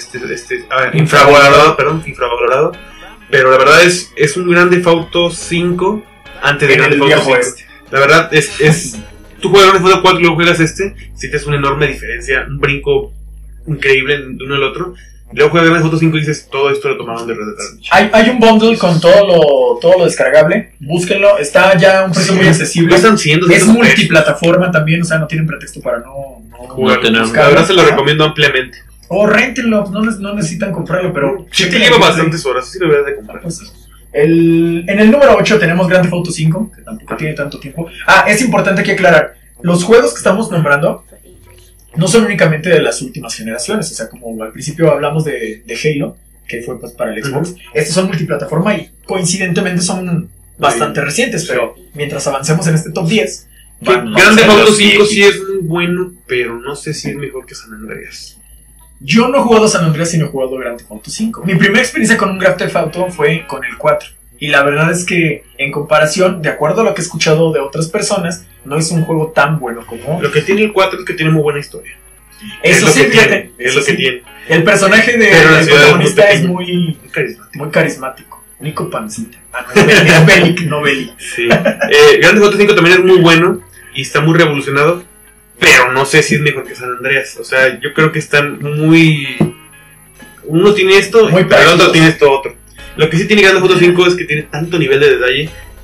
[SPEAKER 2] infravalorado, pero la verdad es un Grand Theft Auto 5 antes de Grand Theft Auto 5. La verdad tú juegas Grand Theft Auto 4 y luego juegas sientes una enorme diferencia, un brinco increíble de uno al otro. Luego juegas Grand Theft Auto 5 y dices, todo esto lo tomaron de Red Dead Redemption.
[SPEAKER 1] Hay un bundle con todo lo descargable, búsquenlo, está ya a un precio muy accesible. Es multiplataforma también, o sea, no tienen pretexto para no
[SPEAKER 2] tenerlo. La verdad se lo recomiendo ampliamente.
[SPEAKER 1] O réntenlo, no necesitan comprarlo, pero...
[SPEAKER 2] Sí, te lleva bastantes horas, sí lo deberías de comprar.
[SPEAKER 1] Pues, en el número 8 tenemos Grand Theft Auto 5, que tampoco tiene tanto tiempo. Es importante aquí aclarar, los juegos que estamos nombrando no son únicamente de las últimas generaciones, o sea, como al principio hablamos de Halo, que fue pues para el Xbox, estos son multiplataforma y coincidentemente son bastante recientes, pero mientras avancemos en este top 10...
[SPEAKER 2] Grand Theft Auto 5 sí es muy bueno, pero no sé si es mejor que San Andreas.
[SPEAKER 1] Yo no he jugado San Andreas, sino he jugado Grand Theft Auto 5. Mi primera experiencia con un Grand Theft Auto fue con el 4. Y la verdad es que, en comparación, de acuerdo a lo que he escuchado de otras personas, no es un juego tan bueno como...
[SPEAKER 2] Lo que tiene el 4 es que tiene muy buena historia.
[SPEAKER 1] Eso sí, fíjate.
[SPEAKER 2] Es lo que tiene.
[SPEAKER 1] El personaje del protagonista es muy carismático. Nico Pancita. Es Bellic, no Bellic.
[SPEAKER 2] Sí. Grand Theft Auto 5 también es muy bueno y está muy revolucionado, pero no sé si es mejor que San Andreas. O sea, yo creo que están muy... Uno tiene esto, pero el otro tiene esto otro. Lo que sí tiene Grand Theft Auto 5 es que tiene tanto nivel de detalle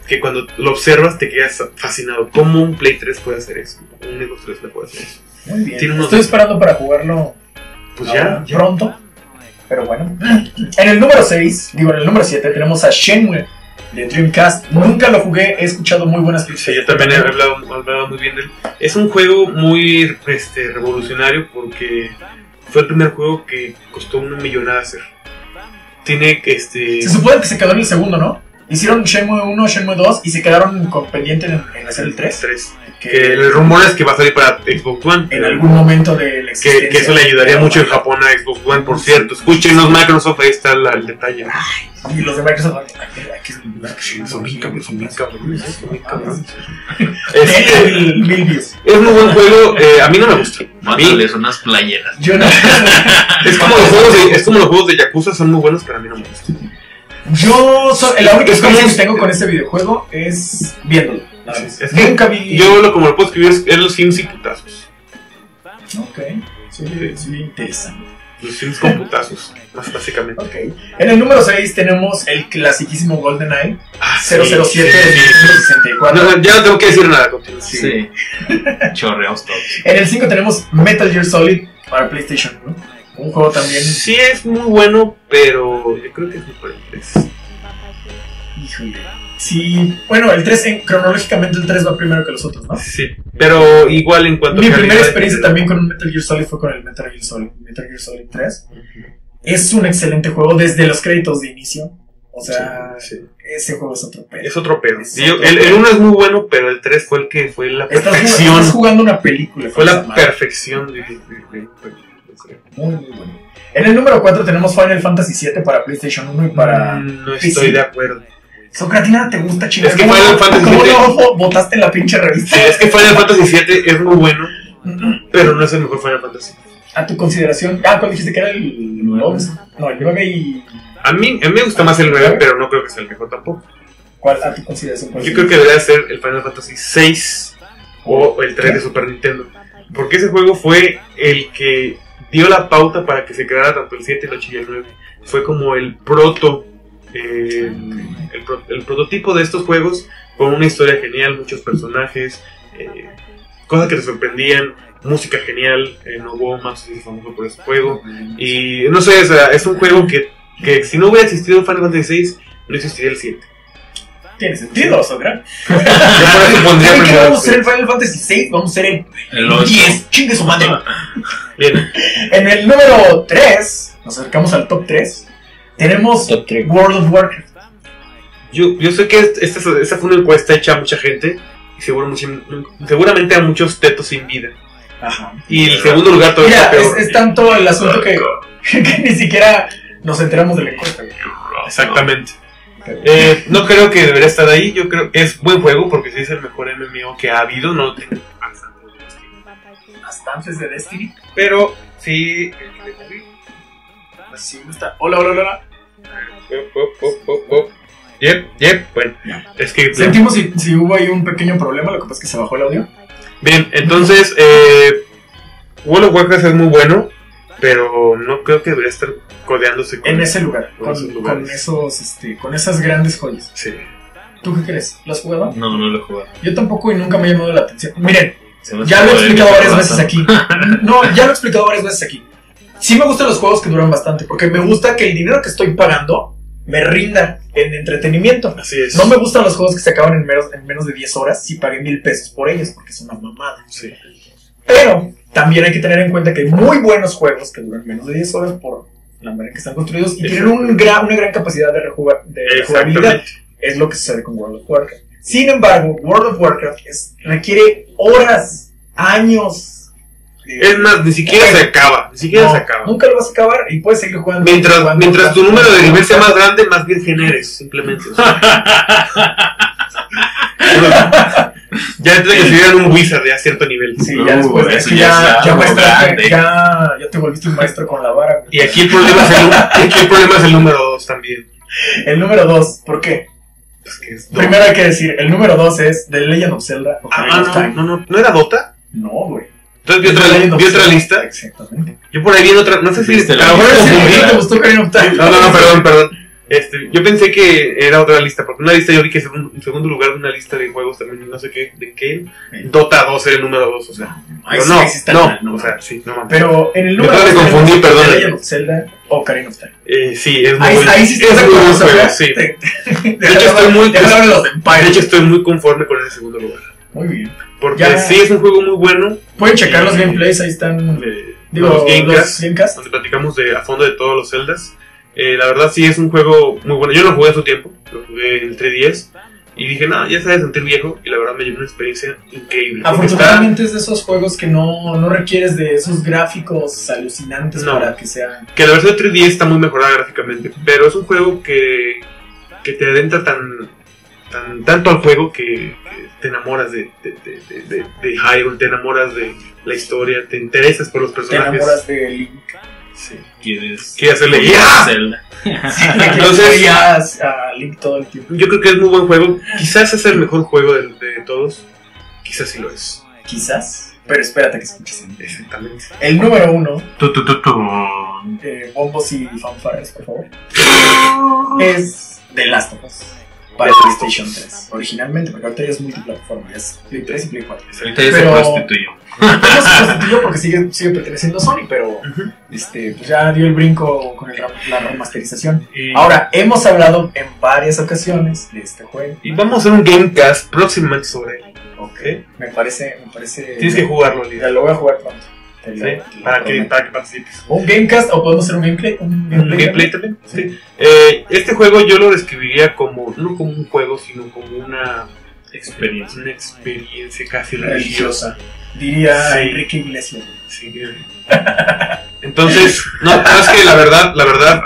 [SPEAKER 2] que cuando lo observas te quedas fascinado. ¿Cómo un Play 3 puede hacer eso? Un Xbox 3 puede hacer eso.
[SPEAKER 1] Muy bien.
[SPEAKER 2] Tiene unos-
[SPEAKER 1] Estoy esperando para jugarlo
[SPEAKER 2] Pues ya.
[SPEAKER 1] pronto. Pero bueno. En el número 6, digo en el número 7, tenemos a Shenmue de Dreamcast. Nunca lo jugué, he escuchado muy buenas
[SPEAKER 2] Sí,
[SPEAKER 1] críticas.
[SPEAKER 2] yo también he hablado muy bien de él. Es un juego muy revolucionario porque fue el primer juego que costó 1 millonada hacer. Tiene
[SPEAKER 1] Se supone que se quedó en el segundo, ¿no? Hicieron Shenmue 1, Shenmue 2 y se quedaron con pendiente en hacer el 3.
[SPEAKER 2] 3.
[SPEAKER 1] Que
[SPEAKER 2] Que el rumor es que va a salir para Xbox One.
[SPEAKER 1] en algún momento de la existencia.
[SPEAKER 2] Que eso le ayudaría mucho en Japón a Xbox One, por cierto. Escúchenos Microsoft, ahí está el detalle.
[SPEAKER 1] Y los de Microsoft.
[SPEAKER 2] Son bien cabrones, son bien cabrones, son bien cabrones.
[SPEAKER 1] Mil views.
[SPEAKER 2] Es muy buen juego, a mí no me gusta. A mí,
[SPEAKER 3] Mándales unas playeras.
[SPEAKER 1] Yo no.
[SPEAKER 2] es como los juegos de Yakuza, son muy buenos, pero a mí no me gustan.
[SPEAKER 1] La única
[SPEAKER 2] Es como
[SPEAKER 1] experiencia
[SPEAKER 2] un-
[SPEAKER 1] que tengo con este videojuego es viéndolo. nada más.
[SPEAKER 2] Es que
[SPEAKER 1] Nunca vi.
[SPEAKER 2] como lo puedo escribir, es los Sims y putazos.
[SPEAKER 1] Ok, sí, interesante.
[SPEAKER 2] Los Sims con putazos, más básicamente.
[SPEAKER 1] Ok. En el número 6 tenemos el clasiquísimo GoldenEye
[SPEAKER 2] Ah,
[SPEAKER 1] 007
[SPEAKER 2] sí,
[SPEAKER 1] de
[SPEAKER 2] sí, sí.
[SPEAKER 1] 1964.
[SPEAKER 2] No, ya no tengo que decir nada a continuación.
[SPEAKER 3] Sí. Chorreados todos.
[SPEAKER 1] En el 5 tenemos Metal Gear Solid para PlayStation 1. Un juego también.
[SPEAKER 2] Sí es muy bueno, pero yo creo que es mejor el 3.
[SPEAKER 1] Híjole. Sí, bueno, el 3, cronológicamente el 3 va primero que los otros, ¿no?
[SPEAKER 2] Sí, pero igual en cuanto
[SPEAKER 1] Mi
[SPEAKER 2] a
[SPEAKER 1] primera
[SPEAKER 2] calidad-
[SPEAKER 1] experiencia también con un Metal Gear Solid fue con el Metal Gear Solid 3. Es un excelente juego desde los créditos de inicio. O sea,
[SPEAKER 2] Sí.
[SPEAKER 1] ese juego es otro pedo.
[SPEAKER 2] Es otro pedo.
[SPEAKER 1] Es
[SPEAKER 2] Y yo-
[SPEAKER 1] otro
[SPEAKER 2] el
[SPEAKER 1] pedo.
[SPEAKER 2] 1 es muy bueno, pero el 3 fue el que fue la
[SPEAKER 1] Estás
[SPEAKER 2] perfección.
[SPEAKER 1] jugando una película.
[SPEAKER 2] Fue
[SPEAKER 1] con
[SPEAKER 2] la
[SPEAKER 1] esa madre.
[SPEAKER 2] perfección de
[SPEAKER 1] Muy bueno. En el número 4 tenemos Final Fantasy 7 para PlayStation 1 y para...
[SPEAKER 2] No
[SPEAKER 1] PC.
[SPEAKER 2] estoy de acuerdo.
[SPEAKER 1] Socratina, ¿te gusta chingar?
[SPEAKER 2] Es que
[SPEAKER 1] ¿Cómo
[SPEAKER 2] Final
[SPEAKER 1] no-
[SPEAKER 2] Fantasy
[SPEAKER 1] ¿Cómo
[SPEAKER 2] 7
[SPEAKER 1] no votaste en la pinche revista?
[SPEAKER 2] Sí, es que Final Fantasy 7 es muy bueno, pero no es el mejor Final Fantasy.
[SPEAKER 1] A tu consideración... ¿Cuál dijiste que era el 11? No, el 9 y...
[SPEAKER 2] A mí me gusta más el 9, pero no creo que sea el mejor tampoco.
[SPEAKER 1] ¿Cuál? A tu consideración. ¿cuál
[SPEAKER 2] Yo
[SPEAKER 1] es?
[SPEAKER 2] creo que debería ser el Final Fantasy 6 o el 3 de Super Nintendo. Porque ese juego fue el que dio la pauta para que se creara tanto el 7, el 8 y el 9. Fue como el el prototipo de estos juegos, con una historia genial, muchos personajes, cosas que te sorprendían, música genial. Nobuo Uematsu es famoso por ese juego. Y no sé, o sea, es un juego que si no hubiera existido Final Fantasy 6, no existiría el 7.
[SPEAKER 1] Tiene sentido, Socra.
[SPEAKER 2] Yo por eso pondría
[SPEAKER 1] ¿Saben qué
[SPEAKER 2] primero
[SPEAKER 1] vamos a hacer
[SPEAKER 2] el
[SPEAKER 1] en Final Fantasy 6? Vamos a hacer
[SPEAKER 3] El
[SPEAKER 1] el
[SPEAKER 3] 8.
[SPEAKER 1] 10. Chingue su madre.
[SPEAKER 2] Bien.
[SPEAKER 1] En el número 3, nos acercamos al top 3, tenemos
[SPEAKER 3] Top 3.
[SPEAKER 1] World of Warcraft.
[SPEAKER 2] Yo sé que esta fue una encuesta hecha a mucha gente y seguramente a muchos tetos sin vida.
[SPEAKER 1] Ajá.
[SPEAKER 2] Y el segundo lugar todavía
[SPEAKER 1] Mira,
[SPEAKER 2] está peor.
[SPEAKER 1] es tanto el asunto que ni siquiera nos enteramos de la encuesta. güey.
[SPEAKER 2] Exactamente. No creo que debería estar ahí. Yo creo que es buen juego porque sí es el mejor MMO que ha habido. No tengo
[SPEAKER 1] Bastantes de Destiny.
[SPEAKER 2] pero sí.
[SPEAKER 1] Así me está. Hola.
[SPEAKER 2] Yep. Bueno, es que.
[SPEAKER 1] Sentimos si hubo ahí un pequeño problema, lo que pasa es que se bajó el audio.
[SPEAKER 2] Bien, entonces. World of Warcraft es muy bueno, pero no creo que debería estar codeándose con
[SPEAKER 1] En ese lugar,
[SPEAKER 2] con esos lugares.
[SPEAKER 1] con esas grandes joyas.
[SPEAKER 2] Sí.
[SPEAKER 1] ¿Tú qué crees? ¿Lo has jugado?
[SPEAKER 3] No, no lo he jugado.
[SPEAKER 1] Yo tampoco y nunca me ha llamado la atención. Miren,
[SPEAKER 3] Se me
[SPEAKER 1] ya lo he
[SPEAKER 3] hace
[SPEAKER 1] explicado
[SPEAKER 3] poder
[SPEAKER 1] varias
[SPEAKER 3] mi
[SPEAKER 1] veces aquí. No, ya lo he explicado varias veces aquí. Sí me gustan los juegos que duran bastante, porque me gusta que el dinero que estoy pagando me rinda en entretenimiento.
[SPEAKER 2] Así es.
[SPEAKER 1] No me gustan los juegos que se acaban en menos de 10 horas si pagué 1,000 pesos por ellos, porque es una mamada.
[SPEAKER 2] Sí.
[SPEAKER 1] Pero también hay que tener en cuenta que hay muy buenos juegos que duran menos de 10 horas por la manera en que están construidos y tienen una gran capacidad de rejugabilidad.
[SPEAKER 2] Exactamente.
[SPEAKER 1] Es lo que sucede con World of Warcraft. Sin embargo, World of Warcraft requiere horas, años.
[SPEAKER 2] Es más, ni siquiera se acaba. Ni siquiera
[SPEAKER 1] No,
[SPEAKER 2] se acaba.
[SPEAKER 1] nunca lo vas a acabar y puedes seguir jugando.
[SPEAKER 2] Mientras tu número de nivel sea más grande, más virgen eres, simplemente. O sea. Ya antes de que se dieran un wizard de a cierto nivel.
[SPEAKER 1] Sí, ya después de
[SPEAKER 3] eso
[SPEAKER 1] que
[SPEAKER 3] ya es
[SPEAKER 1] ya
[SPEAKER 3] algo grande.
[SPEAKER 1] ya te volviste un maestro con la vara. güey.
[SPEAKER 2] Y aquí el problema es el número 2 también.
[SPEAKER 1] El número 2, ¿por qué?
[SPEAKER 2] Pues que es
[SPEAKER 1] Primero hay que decir, el número 2 es The Legend of Zelda Ocarina of Time.
[SPEAKER 2] ¿No era Dota?
[SPEAKER 1] No, güey.
[SPEAKER 2] Entonces
[SPEAKER 1] The Legend of
[SPEAKER 2] vi otra
[SPEAKER 1] Zelda.
[SPEAKER 2] Exactamente.
[SPEAKER 1] Exactamente.
[SPEAKER 2] Yo por ahí vi otra, no sé si...
[SPEAKER 3] Viste
[SPEAKER 2] a
[SPEAKER 3] la
[SPEAKER 2] lo mejor
[SPEAKER 3] lista.
[SPEAKER 2] me confundí.
[SPEAKER 1] ¿Te gustó Ocarina of Time?
[SPEAKER 2] No, perdón. Yo pensé que era otra lista, porque una lista yo vi que es en segundo lugar de una lista de juegos también, no sé qué, de qué. Dota 2 era el número 2, o sea.
[SPEAKER 1] Ay,
[SPEAKER 2] Pero
[SPEAKER 1] sí, sí está
[SPEAKER 2] no,
[SPEAKER 1] mal,
[SPEAKER 2] o sea, sí, no mames.
[SPEAKER 1] Pero en el número
[SPEAKER 2] acabo de
[SPEAKER 1] dos
[SPEAKER 2] confundir,
[SPEAKER 1] tenemos
[SPEAKER 2] perdón.
[SPEAKER 1] The Legend of Zelda o Ocarina of Time.
[SPEAKER 2] Sí, es muy
[SPEAKER 1] Ahí sí estás
[SPEAKER 2] es
[SPEAKER 1] de
[SPEAKER 2] muy
[SPEAKER 1] acuerdo,
[SPEAKER 2] buen juego,
[SPEAKER 1] Sofía.
[SPEAKER 2] sí.
[SPEAKER 1] De
[SPEAKER 2] De hecho, estoy muy,
[SPEAKER 1] los
[SPEAKER 2] de
[SPEAKER 1] Empires.
[SPEAKER 2] hecho, estoy muy conforme con ese segundo lugar.
[SPEAKER 1] Muy bien.
[SPEAKER 2] Porque
[SPEAKER 1] Ya.
[SPEAKER 2] sí es un juego muy bueno.
[SPEAKER 1] Pueden checar los gameplays, ahí están. Digo,
[SPEAKER 2] Los Gamecast,
[SPEAKER 1] Gamecast.
[SPEAKER 2] donde platicamos a fondo de todos los Zeldas. La verdad sí es un juego muy bueno. Yo lo jugué a su tiempo, lo jugué en 3DS y dije, no, ya se debe sentir viejo, y la verdad me llevó una experiencia increíble. Porque
[SPEAKER 1] Afortunadamente es de esos juegos que no requieres de esos gráficos alucinantes
[SPEAKER 2] No.
[SPEAKER 1] para que sean.
[SPEAKER 2] que la versión de 3DS está muy mejorada gráficamente, pero es un juego que te adentra tanto al juego que te enamoras de Hyrule, te enamoras de la historia, te interesas por los
[SPEAKER 1] Te
[SPEAKER 2] personajes.
[SPEAKER 1] enamoras de Link.
[SPEAKER 2] Sí.
[SPEAKER 3] ¿Quieres
[SPEAKER 2] Quiere hacerle ¡ya!
[SPEAKER 3] Zelda?
[SPEAKER 2] Entonces-
[SPEAKER 1] a Link todo el tiempo.
[SPEAKER 2] Yo creo que es muy buen juego. Quizás es el mejor juego de todos. Quizás sí lo es.
[SPEAKER 1] Quizás. Pero espérate que escuches.
[SPEAKER 2] Exactamente.
[SPEAKER 1] El número 1,
[SPEAKER 3] Tu, tu, tu, tu.
[SPEAKER 1] bombos y fanfarres, por favor, es The Last of Us para
[SPEAKER 2] The Last of
[SPEAKER 1] PlayStation
[SPEAKER 2] Us.
[SPEAKER 1] 3. Originalmente, porque ahorita ya es multiplataforma, ya es Play 3 y Play 4.
[SPEAKER 3] Ahorita ya se
[SPEAKER 1] Pero-
[SPEAKER 3] prostituyó.
[SPEAKER 1] No se constituyó porque sigue perteneciendo a Sony, pero
[SPEAKER 2] Ujú.
[SPEAKER 1] pues ya dio el brinco con la remasterización.
[SPEAKER 2] Y,
[SPEAKER 1] Ahora, hemos hablado en varias ocasiones de este juego.
[SPEAKER 2] y vamos a hacer un Gamecast próximamente sobre él.
[SPEAKER 1] Ok. Me parece.
[SPEAKER 2] Tienes que jugarlo,
[SPEAKER 1] Ya
[SPEAKER 2] Lidia.
[SPEAKER 1] lo voy a jugar pronto. Te lo-
[SPEAKER 2] ¿Sí?
[SPEAKER 1] te lo
[SPEAKER 2] Para que
[SPEAKER 1] prometo.
[SPEAKER 2] participes.
[SPEAKER 1] Un Gamecast o podemos hacer un gameplay.
[SPEAKER 2] ¿Un gameplay también?
[SPEAKER 1] Sí.
[SPEAKER 2] Este juego yo lo describiría como, no como un juego, sino como una
[SPEAKER 3] Experiencia.
[SPEAKER 2] casi religiosa.
[SPEAKER 1] Religiosa. Diría
[SPEAKER 2] Sí.
[SPEAKER 1] Enrique Iglesias.
[SPEAKER 2] Sí. Entonces, no, es que la verdad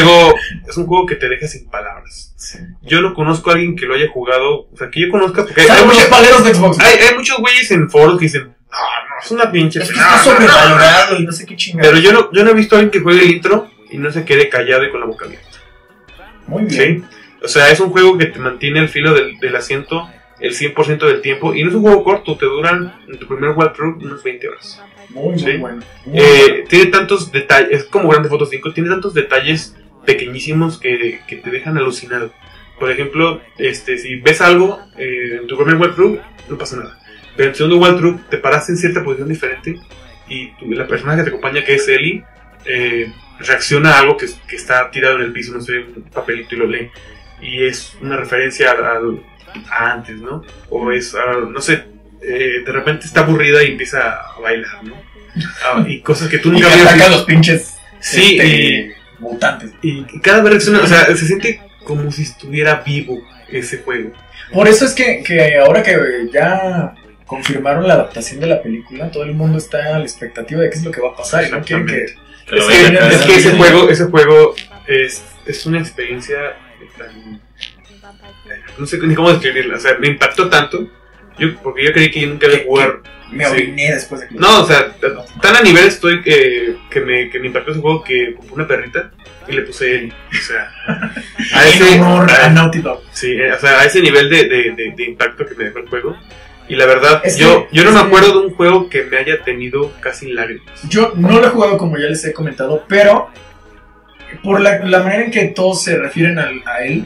[SPEAKER 2] es un juego que te deja sin palabras. Yo no conozco a alguien que lo haya jugado, o sea, que yo conozca, porque
[SPEAKER 1] Hay muchos paleros de Xbox.
[SPEAKER 2] hay muchos güeyes en foros que dicen, no, es una pinche.
[SPEAKER 1] Es que está sobrevalorado y no sé qué chingada.
[SPEAKER 2] Pero yo no he visto a alguien que juegue el intro y no se quede callado y con la boca abierta.
[SPEAKER 1] Muy bien.
[SPEAKER 2] ¿Sí? O sea, es un juego que te mantiene al filo del asiento el 100% del tiempo, y no es un juego corto, te duran en tu primer walkthrough unas 20 horas.
[SPEAKER 1] Muy
[SPEAKER 2] Sí.
[SPEAKER 1] bueno. Muy bueno.
[SPEAKER 2] Tiene tantos detalles, es como Grand Theft Auto 5, tiene tantos detalles pequeñísimos que te dejan alucinado. Por ejemplo, si ves algo en tu primer walkthrough, no pasa nada. Pero en el segundo walkthrough te paraste en cierta posición diferente y la persona que te acompaña, que es Ellie, reacciona a algo que está tirado en el piso, no sé, un papelito, y lo lee. Y es una referencia a antes, ¿no? O es, no sé, de repente está aburrida y empieza a bailar, ¿no? Y cosas que tú
[SPEAKER 1] Y
[SPEAKER 2] nunca
[SPEAKER 1] que
[SPEAKER 2] habías
[SPEAKER 1] ataca a
[SPEAKER 2] visto.
[SPEAKER 1] los pinches
[SPEAKER 2] Sí,
[SPEAKER 1] mutantes.
[SPEAKER 2] y cada vez reacciona, o sea, se siente como si estuviera vivo ese juego.
[SPEAKER 1] Por eso es que ahora que ya confirmaron la adaptación de la película, todo el mundo está a la expectativa de qué es lo que va a pasar. Y no quieren que.
[SPEAKER 3] Te lo
[SPEAKER 1] Es
[SPEAKER 3] voy a
[SPEAKER 1] que-
[SPEAKER 3] dejar.
[SPEAKER 2] Es que ese juego es una experiencia tan... No sé ni cómo describirla, o sea, me impactó tanto, porque yo creí que yo nunca iba a jugar.
[SPEAKER 1] Me
[SPEAKER 2] Sí.
[SPEAKER 1] oriné después de que.
[SPEAKER 2] No, o sea, tan a nivel estoy que me impactó ese juego que compré una perrita y le puse Ellie. O sea, a ese,
[SPEAKER 1] En honor a
[SPEAKER 2] a-
[SPEAKER 1] Naughty Dog.
[SPEAKER 2] sí, o sea, a ese nivel de impacto que me dejó el juego. Y la verdad,
[SPEAKER 1] Es
[SPEAKER 2] yo
[SPEAKER 1] que-
[SPEAKER 2] no me
[SPEAKER 1] es que-
[SPEAKER 2] acuerdo de un juego que me haya tenido casi lágrimas.
[SPEAKER 1] Yo no lo he jugado como ya les he comentado, pero por la manera en que todos se refieren a él,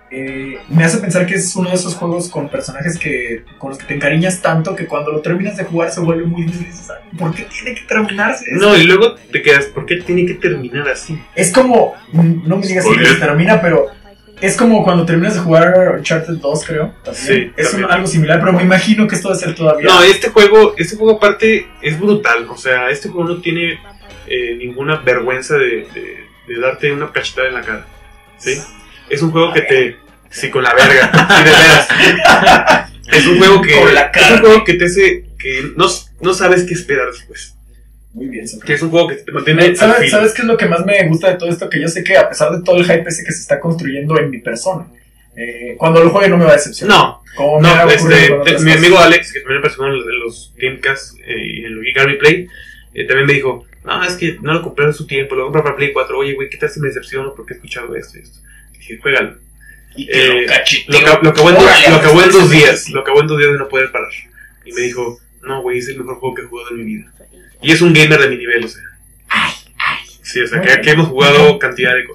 [SPEAKER 1] me hace pensar que es uno de esos juegos con personajes con los que te encariñas tanto que cuando lo terminas de jugar se vuelve muy difícil. Dices, "Ay, ¿por qué tiene que terminarse esto?".
[SPEAKER 2] No, y luego te quedas, ¿por qué tiene que terminar así?
[SPEAKER 1] Es como, no me digas que se termina, pero es como cuando terminas de jugar Uncharted 2, creo. También.
[SPEAKER 2] Sí,
[SPEAKER 1] Es
[SPEAKER 2] también.
[SPEAKER 1] algo similar, pero me imagino que esto debe ser todavía.
[SPEAKER 2] No, este juego aparte es brutal. O sea, este juego no tiene ninguna vergüenza de darte una cachetada en la cara. ¿Sí? Es un juego que te... Sí, con la verga. Sí, de veras. Es un juego que...
[SPEAKER 1] Con la
[SPEAKER 2] Es un
[SPEAKER 1] cara.
[SPEAKER 2] juego que te hace... Que no sabes qué esperar después.
[SPEAKER 1] Muy bien, Sócrates.
[SPEAKER 2] Que es un juego que te mantiene al
[SPEAKER 1] ¿Sabes,
[SPEAKER 2] filo.
[SPEAKER 1] ¿Sabes qué es lo que más me gusta de todo esto? Que yo sé que a pesar de todo el hype ese que se está construyendo en mi persona, cuando lo juegue no me va a decepcionar.
[SPEAKER 2] No,
[SPEAKER 1] Como me ha
[SPEAKER 2] no,
[SPEAKER 1] ocurrido con otras
[SPEAKER 2] mi
[SPEAKER 1] cosas.
[SPEAKER 2] amigo Alex, que también participó en los Gamecast y en los Geek Army Play, también me dijo, no, es que no lo compré en su tiempo, lo compré para Play 4, oye, güey, ¿qué tal si me decepciono porque he escuchado esto y esto? Y dije, juégalo.
[SPEAKER 1] Y que lo
[SPEAKER 2] Lo
[SPEAKER 1] cacheteo.
[SPEAKER 2] acabó en
[SPEAKER 1] Órale,
[SPEAKER 2] lo acabó en
[SPEAKER 1] pues,
[SPEAKER 2] 2 días, lo acabó en 2 días de no poder parar. Y me dijo, no, güey, es el mejor juego que he jugado en mi vida. Y es un gamer de mi nivel, o sea. Sí, o sea,
[SPEAKER 1] Muy
[SPEAKER 2] que
[SPEAKER 1] bien.
[SPEAKER 2] hemos jugado cantidad de cosas. O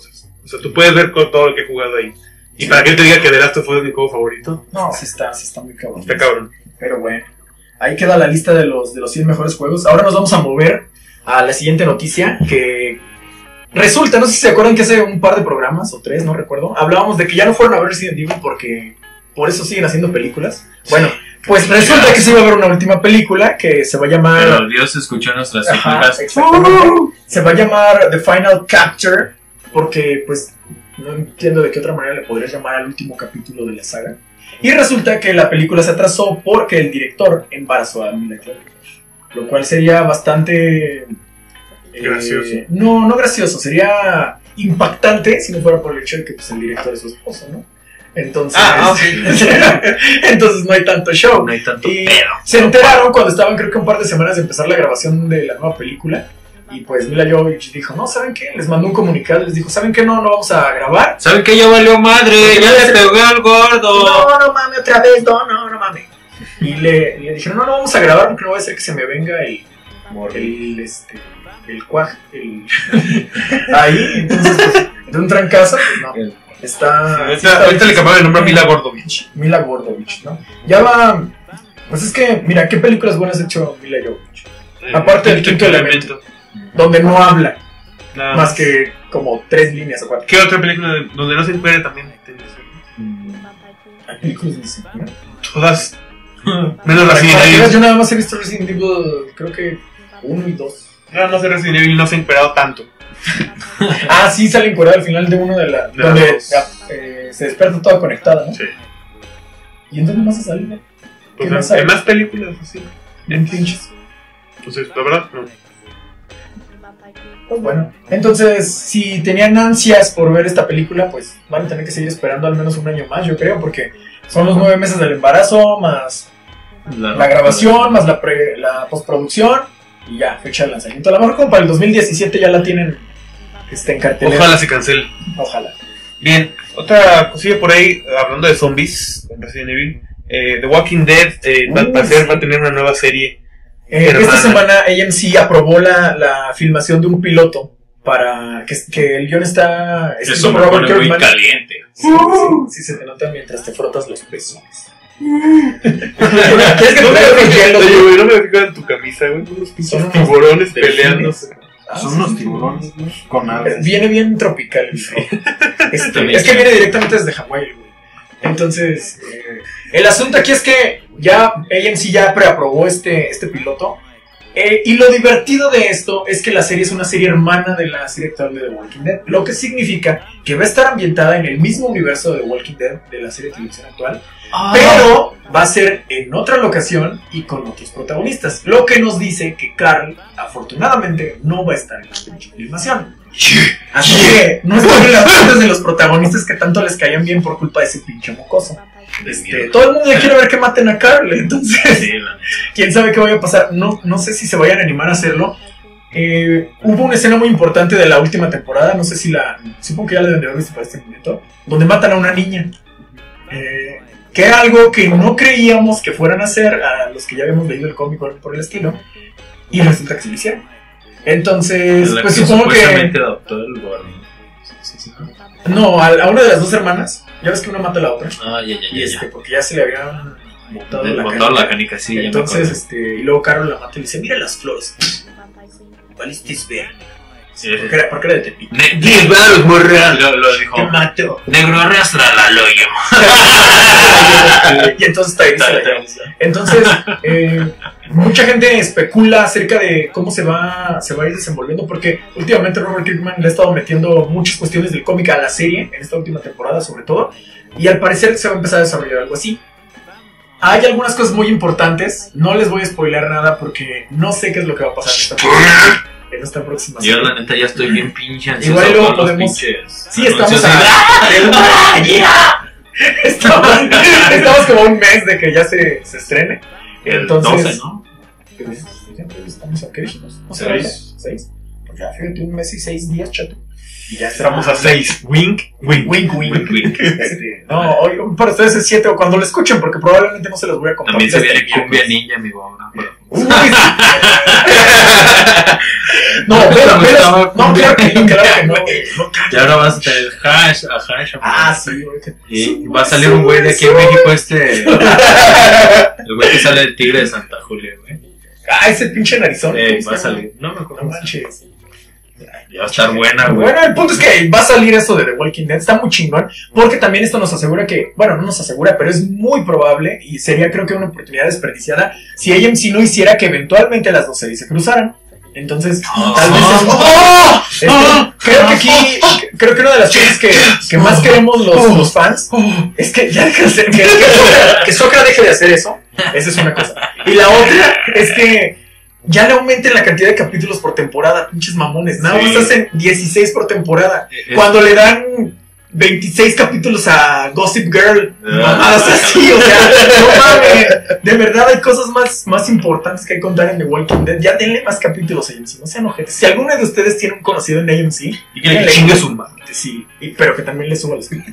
[SPEAKER 2] O sea, tú puedes ver todo lo que he jugado ahí. Y para que él te diga que The Last of Us es mi juego favorito,
[SPEAKER 1] No, sí está muy cabrón.
[SPEAKER 2] está cabrón.
[SPEAKER 1] Pero bueno, ahí queda la lista de los 100 mejores juegos. Ahora nos vamos a mover a la siguiente noticia que resulta, no sé si se acuerdan que hace un par de programas o 3, no recuerdo, hablábamos de que ya no fueron a ver Resident Evil porque por eso siguen haciendo películas. Bueno, pues resulta que se iba a ver una última película que se va a llamar...
[SPEAKER 3] Pero Dios escuchó nuestras
[SPEAKER 1] Ajá,
[SPEAKER 3] súplicas.
[SPEAKER 1] exactamente. Se va a llamar The Final Capture porque pues no entiendo de qué otra manera le podrías llamar al último capítulo de la saga. Y resulta que la película se atrasó porque el director embarazó a Mila Jovovich, lo cual sería bastante...
[SPEAKER 2] Gracioso.
[SPEAKER 1] No gracioso, sería impactante si no fuera por el hecho de que pues, el director es su esposo, ¿no? Entonces,
[SPEAKER 2] sí.
[SPEAKER 1] entonces no hay tanto show.
[SPEAKER 3] No hay tanto
[SPEAKER 1] Y
[SPEAKER 3] pedo.
[SPEAKER 1] se enteraron cuando estaban creo que un par de semanas de empezar la grabación de la nueva película. Y pues Mila Jovovich dijo, no, ¿saben qué? Les mandó un comunicado, les dijo, ¿saben qué? No vamos a grabar.
[SPEAKER 3] ¿Saben que ya valió madre? Ya le pegué al gordo.
[SPEAKER 1] No mames, otra vez, no mames. Y le dijeron, no vamos a grabar porque no va a ser que se me venga el cuaj, ahí, entonces pues, de un trancazo, pues no. Está
[SPEAKER 2] Ahorita le cambiaron el nombre a Mila Gordovich.
[SPEAKER 1] Mila Gordovich, ¿no? Ya va, pues es que, mira, ¿qué películas buenas ha hecho Mila Jovovich? Aparte del Quinto Elemento, donde no habla,
[SPEAKER 2] Nada
[SPEAKER 1] más que como 3 líneas o 4.
[SPEAKER 2] ¿Qué otra película donde no se encuentra también?
[SPEAKER 1] Hay películas de ese, ¿no?
[SPEAKER 2] Todas. Menos
[SPEAKER 1] Para
[SPEAKER 2] Resident
[SPEAKER 1] que veas,
[SPEAKER 2] Evil.
[SPEAKER 1] yo nada más he visto Resident Evil, creo que 1 y 2.
[SPEAKER 2] No sé, Resident Evil no se ha encuerado tanto.
[SPEAKER 1] Ah, sí, sale encuadrada al final de uno de la...
[SPEAKER 2] De
[SPEAKER 1] donde
[SPEAKER 2] las dos.
[SPEAKER 1] se despierta toda conectada, ¿no?
[SPEAKER 2] Sí.
[SPEAKER 1] ¿Y en dónde más se sale? ¿Qué
[SPEAKER 2] Pues
[SPEAKER 1] más
[SPEAKER 2] hay
[SPEAKER 1] hay?
[SPEAKER 2] más películas así.
[SPEAKER 1] En pinches.
[SPEAKER 2] Entonces, la verdad, no.
[SPEAKER 1] Pues bueno, entonces, si tenían ansias por ver esta película, pues van a tener que seguir esperando al menos un año más, yo creo, porque son los 9 meses del embarazo, más la grabación, más la postproducción, y ya, fecha de lanzamiento. A lo mejor como para el 2017 ya la tienen en cartelera.
[SPEAKER 2] Ojalá se cancele.
[SPEAKER 1] Ojalá.
[SPEAKER 2] Bien, otra cosilla por ahí, hablando de zombies en Resident Evil. The Walking Dead va a tener una nueva serie.
[SPEAKER 1] Esta
[SPEAKER 2] Hermana.
[SPEAKER 1] semana AMC aprobó la filmación de un piloto para que el guión está escrito
[SPEAKER 3] Eso
[SPEAKER 1] por
[SPEAKER 3] me
[SPEAKER 1] Robert
[SPEAKER 3] pone muy
[SPEAKER 1] Kirkman.
[SPEAKER 3] caliente.
[SPEAKER 1] Sí, se te nota mientras te frotas los pezones. ¿Quieres que te traiga los hielos?
[SPEAKER 2] Oye, güey, no me fijo en tu camisa, güey. Unos
[SPEAKER 1] Son
[SPEAKER 2] pinches
[SPEAKER 1] unos
[SPEAKER 2] tiburones
[SPEAKER 1] delfines.
[SPEAKER 2] peleándose.
[SPEAKER 4] Son unos tiburones con aves.
[SPEAKER 1] Viene bien tropical.
[SPEAKER 3] También
[SPEAKER 1] Es que viene directamente desde Hawái, güey. Entonces, el asunto aquí es que ya AMC ya preaprobó este piloto. Y lo divertido de esto es que la serie es una serie hermana de la serie actual de The Walking Dead, lo que significa que va a estar ambientada en el mismo universo de The Walking Dead de la serie de televisión actual, pero va a ser en otra locación y con otros protagonistas, lo que nos dice que Carl, afortunadamente, no va a estar en la pinche filmación. Así que no están en las partes de los protagonistas que tanto les caían bien por culpa de ese pinche mocoso. Todo el mundo le quiere ver que maten a Carl, entonces
[SPEAKER 3] Sí, la neta.
[SPEAKER 1] quién sabe qué vaya a pasar. No sé si se vayan a animar a hacerlo. Hubo una escena muy importante de la última temporada, no sé si supongo que ya la deben de haber visto para este momento, donde matan a una niña, que era algo que no creíamos que fueran a hacer a los que ya habíamos leído el cómic o por el estilo, y resulta que se lo hicieron. Entonces,
[SPEAKER 3] La
[SPEAKER 1] pues
[SPEAKER 3] que
[SPEAKER 1] supongo que
[SPEAKER 3] supuestamente adoptó el gordo. Sí.
[SPEAKER 1] no, a una de las dos hermanas, ya ves que una mata a la otra,
[SPEAKER 3] Ah, ya.
[SPEAKER 1] porque ya se le habían botado
[SPEAKER 3] Le
[SPEAKER 1] la
[SPEAKER 3] botó
[SPEAKER 1] canica.
[SPEAKER 3] la canica, sí. ya me
[SPEAKER 1] Entonces,
[SPEAKER 3] acuerdo.
[SPEAKER 1] y luego Carol la mata y le dice, mira las flores. Valiste ver.
[SPEAKER 3] Sí.
[SPEAKER 1] ¿Por qué era de Tepic?
[SPEAKER 2] 10 varos, morra.
[SPEAKER 3] Lo dijo.
[SPEAKER 1] Te mato.
[SPEAKER 3] Negro, arrastra al hoyo.
[SPEAKER 1] Y entonces está ahí, se la lleva. Entonces, mucha gente especula acerca de cómo se va a ir desenvolviendo, porque últimamente Robert Kirkman le ha estado metiendo muchas cuestiones del cómic a la serie, en esta última temporada sobre todo, y al parecer se va a empezar a desarrollar algo así. Hay algunas cosas muy importantes, no les voy a spoilear nada porque no sé qué es lo que va a pasar en esta próxima
[SPEAKER 3] Yo
[SPEAKER 1] serie.
[SPEAKER 3] la neta ya estoy bien pinche ansioso.
[SPEAKER 1] Igual luego
[SPEAKER 3] con los
[SPEAKER 1] podemos-
[SPEAKER 3] pinches
[SPEAKER 1] Sí, estamos
[SPEAKER 3] anuncios
[SPEAKER 1] estamos como a un mes de que ya se estrene.
[SPEAKER 3] El
[SPEAKER 1] Entonces,
[SPEAKER 3] 12, ¿no?
[SPEAKER 1] estamos a qué dijimos? No sé,
[SPEAKER 2] Seis.
[SPEAKER 1] 6. Pues ya, fíjate, un mes y 6 días, chato. Y ya
[SPEAKER 2] Estamos a 6. Wink, wink.
[SPEAKER 1] Wink, wink.
[SPEAKER 3] Wink, wink.
[SPEAKER 1] No, hoy para ustedes es 7 o cuando lo escuchen, porque probablemente no se los voy a compartir.
[SPEAKER 3] También se
[SPEAKER 1] hasta
[SPEAKER 3] viene
[SPEAKER 1] el
[SPEAKER 3] Cumbia
[SPEAKER 1] miércoles.
[SPEAKER 3] Ninja, amigo. Ahora,
[SPEAKER 1] Uy, sí. No, pero, no, claro que no, güey. No,
[SPEAKER 3] Y ahora vas a tener hash.
[SPEAKER 1] sí, güey.
[SPEAKER 3] Y va a salir un güey de aquí en México, el güey que sale del Tigre de Santa Julia, güey.
[SPEAKER 1] Ese pinche narizón.
[SPEAKER 3] Va a salir. No me acuerdo.
[SPEAKER 1] No manches.
[SPEAKER 3] Ya va a estar buena, güey.
[SPEAKER 1] Bueno, el punto es que va a salir eso de The Walking Dead. Está muy chingón. Porque también esto nos asegura que, bueno, no nos asegura, pero es muy probable y sería creo que una oportunidad desperdiciada si AMC no hiciera que eventualmente las dos series se cruzaran. Entonces, tal vez creo que una de las cosas que más queremos los fans es que ya deje de hacer, que Sokra deje de hacer eso. Esa es una cosa. Y la otra es que ya le aumenten la cantidad de capítulos por temporada, pinches mamones. Nada más hacen 16 por temporada. Cuando le dan 26 capítulos a Gossip Girl, mamadas así, o sea, no mames. De verdad hay cosas más importantes que contar en The Walking Dead. Ya denle más capítulos a AMC, no sean ojetes. Si alguno de ustedes tiene un conocido en AMC,
[SPEAKER 2] y que le chingue su madre.
[SPEAKER 1] Sí, pero que también le suba los
[SPEAKER 3] Sí,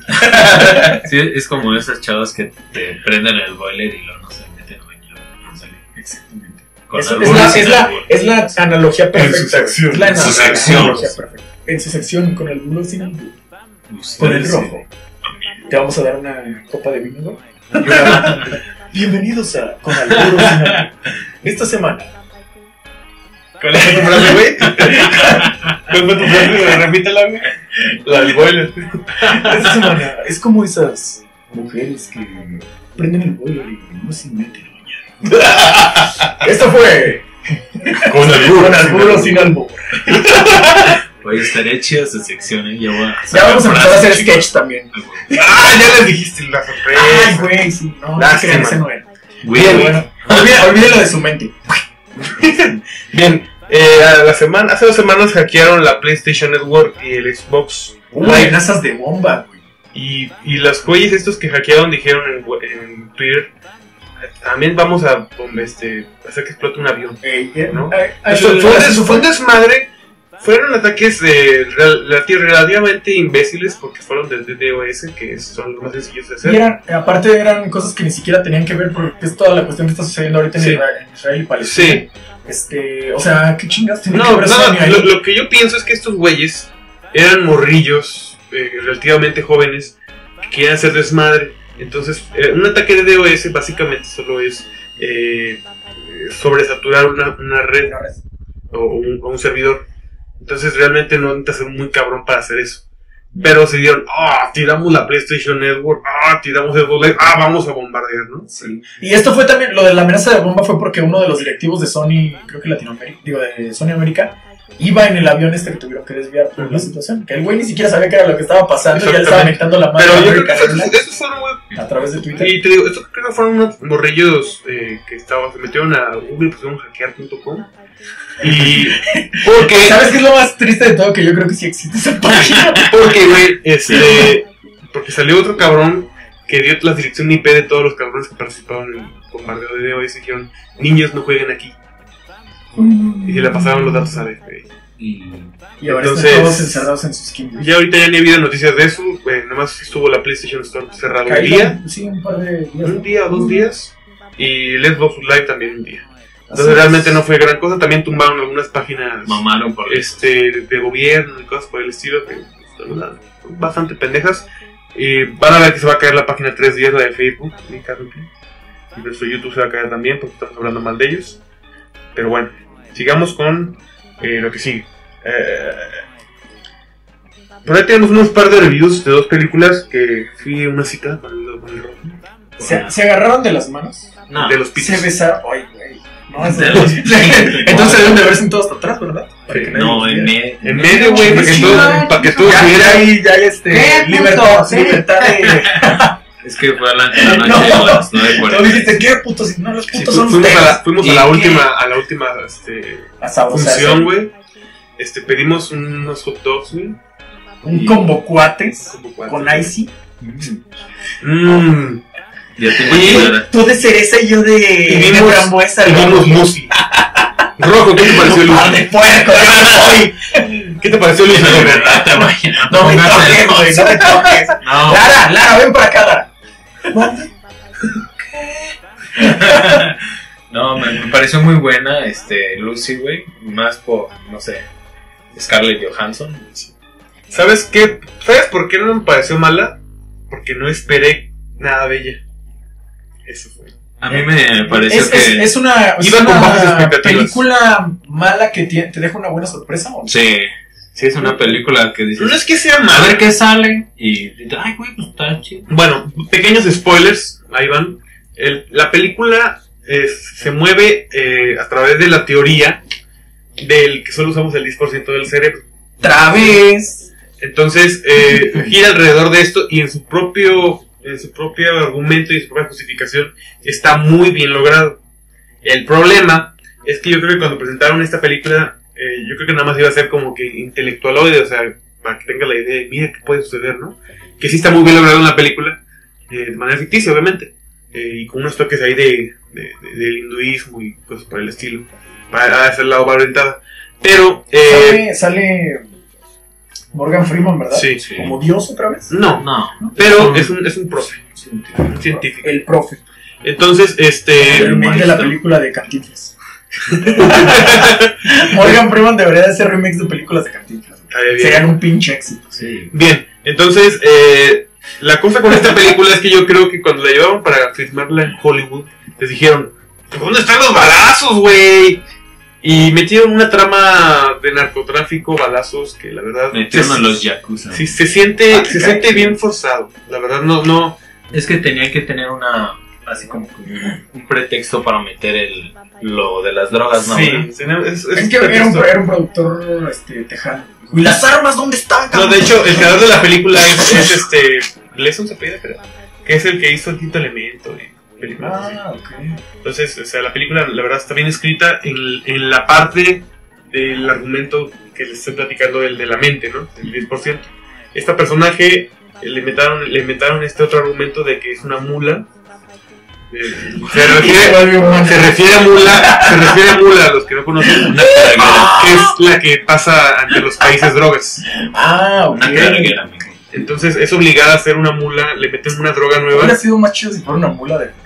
[SPEAKER 3] es como esas chavas que te prenden el boiler y luego no se meten a bañar.
[SPEAKER 1] Exactamente.
[SPEAKER 3] Con
[SPEAKER 1] Es la analogía perfecta.
[SPEAKER 2] En su sección.
[SPEAKER 1] Es la
[SPEAKER 3] En su sección.
[SPEAKER 1] analogía perfecta. En su sección, con el blue sin albur. Con el rojo. Te vamos a dar una copa de vino, ¿no? Bienvenidos a Con albur sin albur. Esta semana.
[SPEAKER 2] ¿Cuál fue tu frase, güey? ¿Cuál fue tu frase? Repítela, güey. La del boiler.
[SPEAKER 1] Esta semana es como esas mujeres que prenden el boiler y no se meten a bañar. Esto fue
[SPEAKER 2] Con
[SPEAKER 1] albur o sin albur.
[SPEAKER 3] Oye, estaría chida esa sección, ¿eh?
[SPEAKER 1] Ya vamos a empezar a hacer sketch también.
[SPEAKER 2] Ya les dijiste la sorpresa.
[SPEAKER 1] Ay, güey, sí. No,
[SPEAKER 2] Lástima.
[SPEAKER 1] crean, ese no era.
[SPEAKER 3] Bien,
[SPEAKER 1] Bueno, olvídelo de su mente.
[SPEAKER 2] Bien, hace 2 semanas hackearon la PlayStation Network y el Xbox
[SPEAKER 1] Uy,
[SPEAKER 2] Live.
[SPEAKER 1] amenazas de bomba, güey.
[SPEAKER 2] Y los güeyes estos que hackearon dijeron en Twitter: también vamos a hacer que explote un avión. ¿No? Fue un desmadre. Fueron ataques relativamente imbéciles porque fueron desde DOS, que son los más sencillos de hacer.
[SPEAKER 1] Y aparte eran cosas que ni siquiera tenían que ver porque es toda la cuestión que está sucediendo ahorita en Israel y Palestina.
[SPEAKER 2] Sí.
[SPEAKER 1] O sea, ¿qué chingas tiene que
[SPEAKER 2] No,
[SPEAKER 1] ver
[SPEAKER 2] nada,
[SPEAKER 1] Sony ahí?
[SPEAKER 2] lo que yo pienso es que estos güeyes eran morrillos, relativamente jóvenes, que querían hacer desmadre. Entonces, un ataque de DOS básicamente solo es sobresaturar una red o un servidor. Entonces realmente no necesitas ser muy cabrón para hacer eso. Pero se dieron, tiramos la PlayStation Network, tiramos el Xbox, vamos a bombardear, ¿no?
[SPEAKER 1] Sí. Y esto fue también, lo de la amenaza de bomba fue porque uno de los directivos de Sony, creo que de Sony América, iba en el avión que tuvieron que desviar por la situación. Que el güey ni siquiera sabía qué era lo que estaba pasando y ya le estaba metiendo la mano
[SPEAKER 2] Pero
[SPEAKER 1] a
[SPEAKER 2] yo creo
[SPEAKER 1] América
[SPEAKER 2] que esos fueron, güey.
[SPEAKER 1] a través de Twitter.
[SPEAKER 2] Y te digo, estos creo que fueron unos morrillos que se metieron a Google, pusieron hackear.com. Y porque
[SPEAKER 1] ¿Sabes qué es lo más triste de todo? Que yo creo que sí existe esa página.
[SPEAKER 2] porque güey, porque salió otro cabrón que dio la dirección IP de todos los cabrones que participaron en el bombardeo de DOS y dijeron: niños, no jueguen aquí. Y se le pasaron los datos a la FBI.
[SPEAKER 1] Y ahora
[SPEAKER 2] Entonces,
[SPEAKER 1] están todos encerrados en sus kindles.
[SPEAKER 2] Ya ahorita ya ni ha habido noticias de eso. Nada más estuvo la PlayStation Store cerrada un día.
[SPEAKER 1] Sí, un par de días.
[SPEAKER 2] Un día o 2 días. Y el Xbox Live también un día.
[SPEAKER 1] Así
[SPEAKER 2] Entonces
[SPEAKER 1] es.
[SPEAKER 2] realmente no fue gran cosa. También tumbaron algunas páginas
[SPEAKER 3] mamaron por
[SPEAKER 2] de gobierno y cosas por el estilo que son bastante pendejas. Van a ver que se va a caer la página 3 días, la de Facebook, y nuestro YouTube se va a caer también porque estamos hablando mal de ellos. Pero bueno, sigamos con lo que sigue. Por ahí tenemos unos par de reviews de 2 películas que fui a una cita con el rojo.
[SPEAKER 1] ¿Se agarraron de las manos?
[SPEAKER 3] No,
[SPEAKER 2] De los pitos.
[SPEAKER 1] Se besaron. Ay, güey. No, es
[SPEAKER 3] De los-
[SPEAKER 1] Entonces deben de verse en todo hasta atrás, ¿verdad? Para que nadie
[SPEAKER 3] no,
[SPEAKER 1] los
[SPEAKER 3] en
[SPEAKER 1] viera.
[SPEAKER 2] En medio, güey, para que
[SPEAKER 1] Sí,
[SPEAKER 2] todos,
[SPEAKER 1] no,
[SPEAKER 2] para que todos
[SPEAKER 1] Ya
[SPEAKER 2] vieran.
[SPEAKER 1] hay
[SPEAKER 5] ¿Qué,
[SPEAKER 1] libertad
[SPEAKER 5] puto?
[SPEAKER 1] de...
[SPEAKER 3] Es que fue la noche de
[SPEAKER 1] No,
[SPEAKER 3] las
[SPEAKER 1] no
[SPEAKER 3] 9:40.
[SPEAKER 1] dijiste, ¿qué putos? No, los
[SPEAKER 2] Sí,
[SPEAKER 1] putos son
[SPEAKER 2] fuimos
[SPEAKER 1] ustedes.
[SPEAKER 2] fuimos
[SPEAKER 3] ¿Y
[SPEAKER 2] a la
[SPEAKER 3] qué?
[SPEAKER 2] última
[SPEAKER 1] A sabosearse.
[SPEAKER 2] función, güey. Pedimos unos hot dogs, güey.
[SPEAKER 1] Un combo cuates
[SPEAKER 2] Como cuatro.
[SPEAKER 1] con icy.
[SPEAKER 3] Ya te
[SPEAKER 2] Y-
[SPEAKER 3] imaginas.
[SPEAKER 1] Tú de cereza y yo de
[SPEAKER 2] vimos-
[SPEAKER 1] frambuesa.
[SPEAKER 2] Y vimos Musi. Rojo, ¿qué te pareció, Luis?
[SPEAKER 1] ¡Par de puerco! ¡Yo no soy!
[SPEAKER 2] ¿Qué te pareció, Luis?
[SPEAKER 3] De verdad te imaginas.
[SPEAKER 1] No me toques, güey, no me toques.
[SPEAKER 3] No.
[SPEAKER 1] Lara, ven para acá, Lara.
[SPEAKER 3] No, me pareció muy buena Lucy, güey. Más por, no sé, Scarlett Johansson.
[SPEAKER 2] ¿Sabes qué? ¿Sabes por qué no me pareció mala? Porque no esperé nada de ella. Eso fue.
[SPEAKER 3] A mí me pareció
[SPEAKER 1] es una
[SPEAKER 2] Iba con bajas expectativas.
[SPEAKER 1] película mala que te deja una buena sorpresa, ¿o no?
[SPEAKER 3] Sí, es una película que dices...
[SPEAKER 2] No es que sea
[SPEAKER 3] a
[SPEAKER 2] mala.
[SPEAKER 3] ver qué sale. Y ay, güey, pues está chido.
[SPEAKER 2] Bueno, pequeños spoilers, ahí van. La película se mueve a través de la teoría del que solo usamos el 10% del cerebro.
[SPEAKER 1] ¡Otra vez!
[SPEAKER 2] Entonces, gira alrededor de esto y en su propio argumento y en su propia justificación está muy bien logrado. El problema es que yo creo que cuando presentaron esta película, yo creo que nada más iba a ser como que intelectualoide, o sea, para que tenga la idea de, mira qué puede suceder, ¿no? Que sí está muy bien logrado en la película, de manera ficticia, obviamente, y con unos toques ahí del hinduismo y cosas por el estilo, para hacer la obra orientada. Pero,
[SPEAKER 1] sale Morgan Freeman, ¿verdad?
[SPEAKER 2] Sí.
[SPEAKER 1] ¿Como Dios otra vez?
[SPEAKER 2] No,
[SPEAKER 3] No.
[SPEAKER 2] pero es un profe, un científico.
[SPEAKER 1] El profe.
[SPEAKER 2] Entonces,
[SPEAKER 1] El remake de la película de Cantinflas. Morgan Freeman debería de hacer remakes de películas de Cantinflas. Serían un pinche éxito.
[SPEAKER 3] Sí.
[SPEAKER 2] Bien, entonces, la cosa con esta película es que yo creo que cuando la llevaron para filmarla en Hollywood, les dijeron, ¿dónde están los balazos, güey? Y metieron una trama de narcotráfico, balazos, que la verdad...
[SPEAKER 3] Metieron a los Yakuza.
[SPEAKER 2] Sí, se siente bien forzado. La verdad, no.
[SPEAKER 3] Es que tenía que tener así como un pretexto para meter lo de las drogas, ¿no?
[SPEAKER 2] Sí,
[SPEAKER 1] Es que era un productor tejano. ¿Y las armas dónde están?
[SPEAKER 2] No, de hecho, el creador de la película es Gleason se pide, creo, que es el que hizo El Quinto Elemento y películas así.
[SPEAKER 1] Ok.
[SPEAKER 2] Entonces, o sea, la película, la verdad, está bien escrita en la parte del argumento que les estoy platicando, el de la mente, ¿no? El 10%. Este personaje le inventaron este otro argumento de que es una mula. Se refiere a mula, a los que no conocen, una carguera, que es la que pasa ante los países drogas.
[SPEAKER 1] Ok.
[SPEAKER 3] Una carguera, amigo.
[SPEAKER 2] Entonces es obligada a ser una mula, le meten una droga nueva.
[SPEAKER 1] Hubiera sido más chido si fuera una mula de verdad.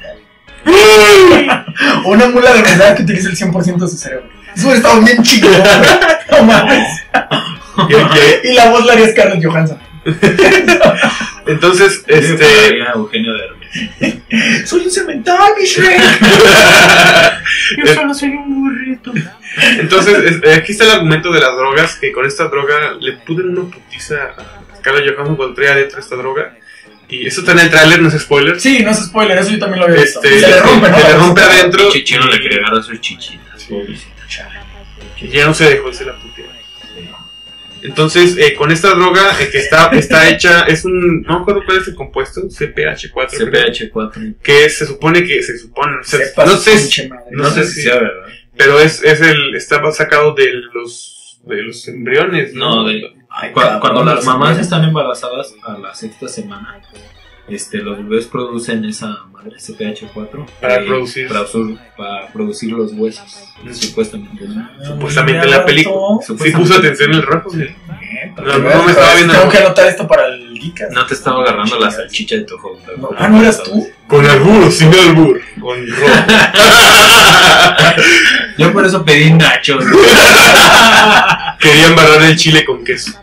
[SPEAKER 1] Una mula de verdad que utiliza el 100% de su cerebro. Eso hubiera estado bien chido. No mames. Y la voz la haría Scarlett Johansson.
[SPEAKER 2] Entonces,
[SPEAKER 3] Eugenio Derbez.
[SPEAKER 1] Soy un cemental, mi Shrek.
[SPEAKER 3] Yo solo soy un burrito.
[SPEAKER 2] Entonces, aquí está el argumento de las drogas, que con esta droga le puden una putiza a Scarlett Johansson cuando trae adentro esta droga. Y eso está en el tráiler, no es spoiler.
[SPEAKER 1] Sí, no es spoiler, eso yo también lo había visto.
[SPEAKER 2] Se le rompe, ¿no? Se le rompe adentro.
[SPEAKER 3] Chichino le quería agarrar sus chichitas.
[SPEAKER 2] Y ya no se dejó, se la putea. Entonces, con esta droga que está hecha, no me acuerdo cuál es el compuesto, CPH4.
[SPEAKER 3] CPH4.
[SPEAKER 2] Que se supone, no sé si sea verdad. Pero está sacado de los embriones, ¿no?
[SPEAKER 3] Cuando las mamás están embarazadas a la 6ª semana, los bebés producen esa madre CPH4
[SPEAKER 2] para
[SPEAKER 3] producir los huesos, supuestamente.
[SPEAKER 2] Supuestamente en la película. Sí puso atención el rojo. Sí.
[SPEAKER 1] No me estaba viendo. Tengo que anotar esto para el Geekas.
[SPEAKER 3] No te estaba agarrando la salchicha de tu hot dog.
[SPEAKER 1] ¿No eras tú?
[SPEAKER 2] Con albur, sin albur. Con rojo.
[SPEAKER 3] Yo por eso pedí nachos.
[SPEAKER 2] Quería embarrar el chile con queso.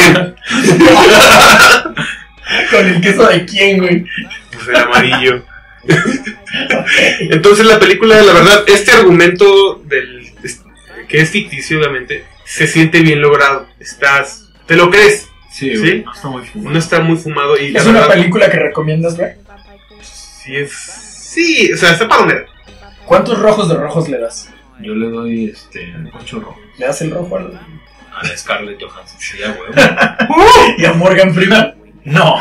[SPEAKER 1] ¿Con el queso de quién, güey?
[SPEAKER 2] Pues el amarillo. Entonces la película, la verdad, este argumento que es ficticio, obviamente, se siente bien logrado. ¿Te lo crees?
[SPEAKER 3] Sí,
[SPEAKER 2] ¿sí? No está muy fumado. Y
[SPEAKER 1] ¿Es una película que recomiendas ver?
[SPEAKER 2] Sí, o sea, está palomera.
[SPEAKER 1] ¿Cuántos rojos de rojos le das?
[SPEAKER 3] Yo le doy 8 rojos.
[SPEAKER 1] ¿Le das el rojo
[SPEAKER 3] a la Scarlett Johansson? Sí, a huevo.
[SPEAKER 1] ¿Y a Morgan Freeman?
[SPEAKER 3] No.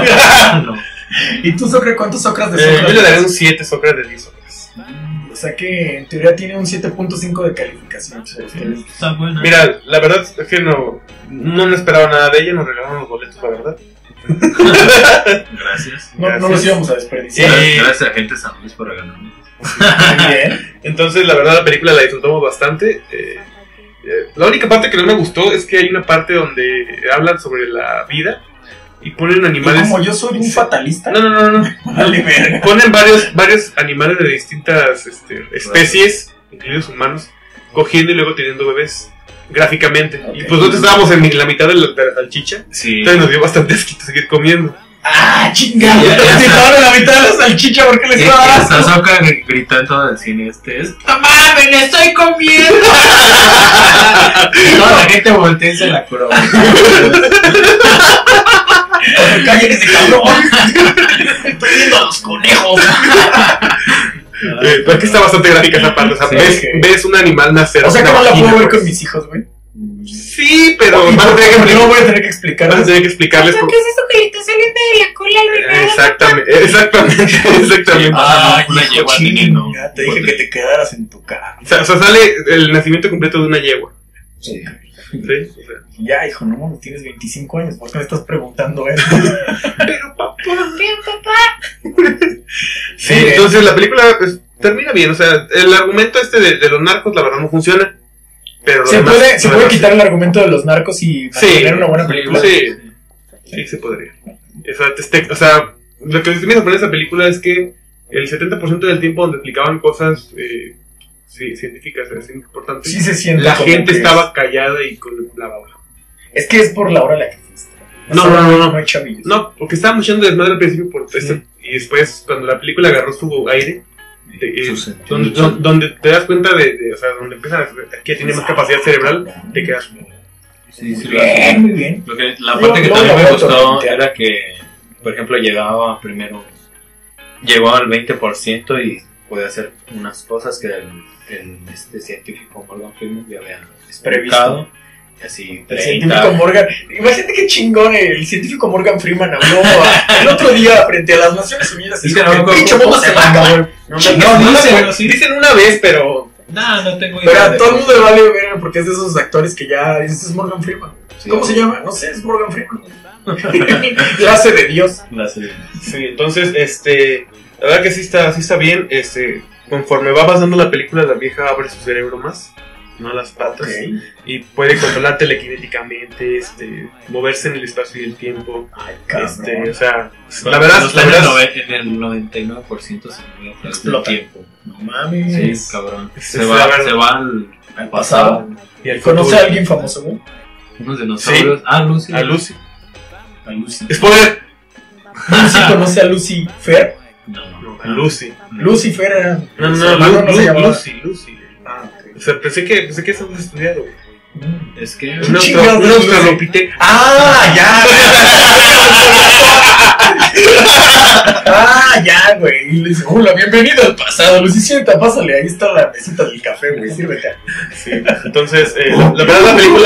[SPEAKER 1] ¿Y tú, Socra, cuántos Socras de Socra?
[SPEAKER 2] Yo le daré un 7 Socras de 10 Socras.
[SPEAKER 1] O sea que en teoría tiene un 7.5 de calificación.
[SPEAKER 3] Está buena.
[SPEAKER 2] Mira, la verdad es que no esperaba nada de ella, nos regalaron los boletos, la verdad.
[SPEAKER 3] Gracias.
[SPEAKER 1] No los íbamos a desperdiciar.
[SPEAKER 3] Gracias a gente San Luis por regalarme.
[SPEAKER 1] Bien.
[SPEAKER 2] Entonces, la verdad, la película la disfrutamos bastante. La única parte que no me gustó es que hay una parte donde hablan sobre la vida y ponen animales.
[SPEAKER 1] Como yo soy un fatalista.
[SPEAKER 2] No.
[SPEAKER 1] Vale, verga.
[SPEAKER 2] Ponen varios animales de distintas especies, incluidos humanos, cogiendo y luego teniendo bebés gráficamente.
[SPEAKER 1] Ok.
[SPEAKER 2] Y pues nosotros estábamos en la mitad de la salchicha,
[SPEAKER 3] Sí.
[SPEAKER 2] entonces nos dio bastante asquito seguir comiendo.
[SPEAKER 1] ¡Ah, chingada!
[SPEAKER 3] Ya
[SPEAKER 1] Estaban en la mitad de la salchicha porque les estaba dando.
[SPEAKER 3] Sasooka gritó en todo el cine: ¡No mames, le estoy comiendo! Toda la gente voltea y se la curó.
[SPEAKER 1] ¡Cállense, cabrón! ¡Estoy viendo a los conejos!
[SPEAKER 2] Pero es que está bastante gráfica esa parte. O sea,
[SPEAKER 3] Sí,
[SPEAKER 2] ves un animal nacer.
[SPEAKER 1] O sea que
[SPEAKER 2] una
[SPEAKER 1] no la
[SPEAKER 2] vagina,
[SPEAKER 1] puedo ver
[SPEAKER 2] pues.
[SPEAKER 1] con mis hijos, güey.
[SPEAKER 2] Sí, pero
[SPEAKER 1] Y
[SPEAKER 2] vas a
[SPEAKER 1] porque
[SPEAKER 2] tener que
[SPEAKER 1] no voy a tener que
[SPEAKER 2] vas a
[SPEAKER 1] explicarles.
[SPEAKER 2] tener que explicarles por...
[SPEAKER 5] ¿Qué es eso que le está saliendo de la cola al venado?
[SPEAKER 2] Exactamente.
[SPEAKER 3] Una
[SPEAKER 1] hijo,
[SPEAKER 3] yegua
[SPEAKER 1] chinga,
[SPEAKER 3] teniendo.
[SPEAKER 1] te dije que te quedaras en tu casa.
[SPEAKER 2] O sea, sale el nacimiento completo de una yegua.
[SPEAKER 3] Sí.
[SPEAKER 2] ¿Sí? O sea,
[SPEAKER 1] Ya, hijo, no mames, tienes 25 años. ¿Por qué me estás preguntando eso?
[SPEAKER 2] pero papá.
[SPEAKER 5] Pero papá,
[SPEAKER 2] Sí, entonces la película pues, termina bien. O sea, el argumento de los narcos, la verdad, no funciona. Pero lo
[SPEAKER 1] Se
[SPEAKER 2] demás-
[SPEAKER 1] puede,
[SPEAKER 2] lo
[SPEAKER 1] se puede
[SPEAKER 2] demás
[SPEAKER 1] quitar el argumento de los narcos y
[SPEAKER 2] Sí.
[SPEAKER 1] mantener una buena película.
[SPEAKER 2] Sí, se podría. O sea, lo que me sorprende de esa película es que el 70% del tiempo donde explicaban cosas científicas, es importante,
[SPEAKER 1] Sí se siente.
[SPEAKER 2] la
[SPEAKER 1] como
[SPEAKER 2] gente
[SPEAKER 1] que
[SPEAKER 2] estaba callada y con la baba.
[SPEAKER 1] Es que es por la hora a la que fuiste.
[SPEAKER 2] No.
[SPEAKER 1] No hay chavillos.
[SPEAKER 2] No, porque estaban echando desmadre al principio por esto, y después, cuando la película agarró su aire,
[SPEAKER 3] Su sentido.
[SPEAKER 2] donde te das cuenta o sea, donde empiezan a que tiene más capacidad cerebral, te quedas.
[SPEAKER 3] Sí,
[SPEAKER 1] Muy bien, muy bien.
[SPEAKER 3] La parte que
[SPEAKER 1] Luego
[SPEAKER 3] también
[SPEAKER 1] la
[SPEAKER 3] me
[SPEAKER 1] voy a
[SPEAKER 3] gustó
[SPEAKER 1] torrentear.
[SPEAKER 3] era que, por ejemplo, llegó al 20% y podía hacer unas cosas que el científico Morgan Freeman ya había explicado. Y así,
[SPEAKER 1] El
[SPEAKER 3] 30.
[SPEAKER 1] científico Morgan. Imagínate qué chingón. El científico Morgan Freeman habló el otro día frente a las Naciones Unidas. Y
[SPEAKER 3] Es que
[SPEAKER 1] dijo
[SPEAKER 3] no me
[SPEAKER 1] que el pinche
[SPEAKER 3] acuerdo
[SPEAKER 1] mundo
[SPEAKER 3] cómo
[SPEAKER 1] se
[SPEAKER 3] se
[SPEAKER 1] va a
[SPEAKER 3] llama.
[SPEAKER 1] acabar.
[SPEAKER 3] No,
[SPEAKER 2] Dicen una vez, pero
[SPEAKER 3] No tengo
[SPEAKER 1] Pero
[SPEAKER 3] idea.
[SPEAKER 1] a todo el mundo le vale ver porque es de esos actores que ya. Este es Morgan Freeman.
[SPEAKER 3] Sí.
[SPEAKER 1] ¿Cómo se llama? No sé, es Morgan Freeman. Clase de Dios.
[SPEAKER 2] sí, entonces, la verdad que sí está bien, conforme va pasando la película, la vieja abre su cerebro más, no las patas, y puede controlar telequinéticamente, moverse en el espacio y el tiempo,
[SPEAKER 1] Ay, cabrón.
[SPEAKER 2] o sea,
[SPEAKER 3] La
[SPEAKER 2] la verdad,
[SPEAKER 3] en el 99% se mueve a través del
[SPEAKER 1] Explota.
[SPEAKER 3] tiempo.
[SPEAKER 1] No mames.
[SPEAKER 3] Sí, cabrón.
[SPEAKER 2] Es
[SPEAKER 3] Se
[SPEAKER 2] la
[SPEAKER 3] va
[SPEAKER 2] verdad.
[SPEAKER 1] Al pasado.
[SPEAKER 2] y el
[SPEAKER 1] ¿Conoce
[SPEAKER 2] futuro.
[SPEAKER 1] a alguien famoso, güey?
[SPEAKER 3] Unos dinosaurios. Lucy.
[SPEAKER 2] A Lucy.
[SPEAKER 1] A Lucy.
[SPEAKER 2] Spoiler.
[SPEAKER 1] ¿Lucy conoce a Lucy Fer?
[SPEAKER 3] No.
[SPEAKER 2] A Lucy.
[SPEAKER 1] Lucifer era.
[SPEAKER 2] No,
[SPEAKER 1] su hermano no se llamaba.
[SPEAKER 2] Lucy.
[SPEAKER 1] Ah, ok.
[SPEAKER 2] O sea, pensé que estabas estudiado, güey.
[SPEAKER 3] Es que.
[SPEAKER 2] Un
[SPEAKER 1] chingados de Lucy?
[SPEAKER 2] australopite.
[SPEAKER 1] ¡Ah, ya! ¡Ah, ya, güey! Y le dice, hola, bienvenido al pasado. Lucy, sienta, pásale, ahí está la mesita del café, güey, sírvete.
[SPEAKER 2] Sí. Entonces, la verdad,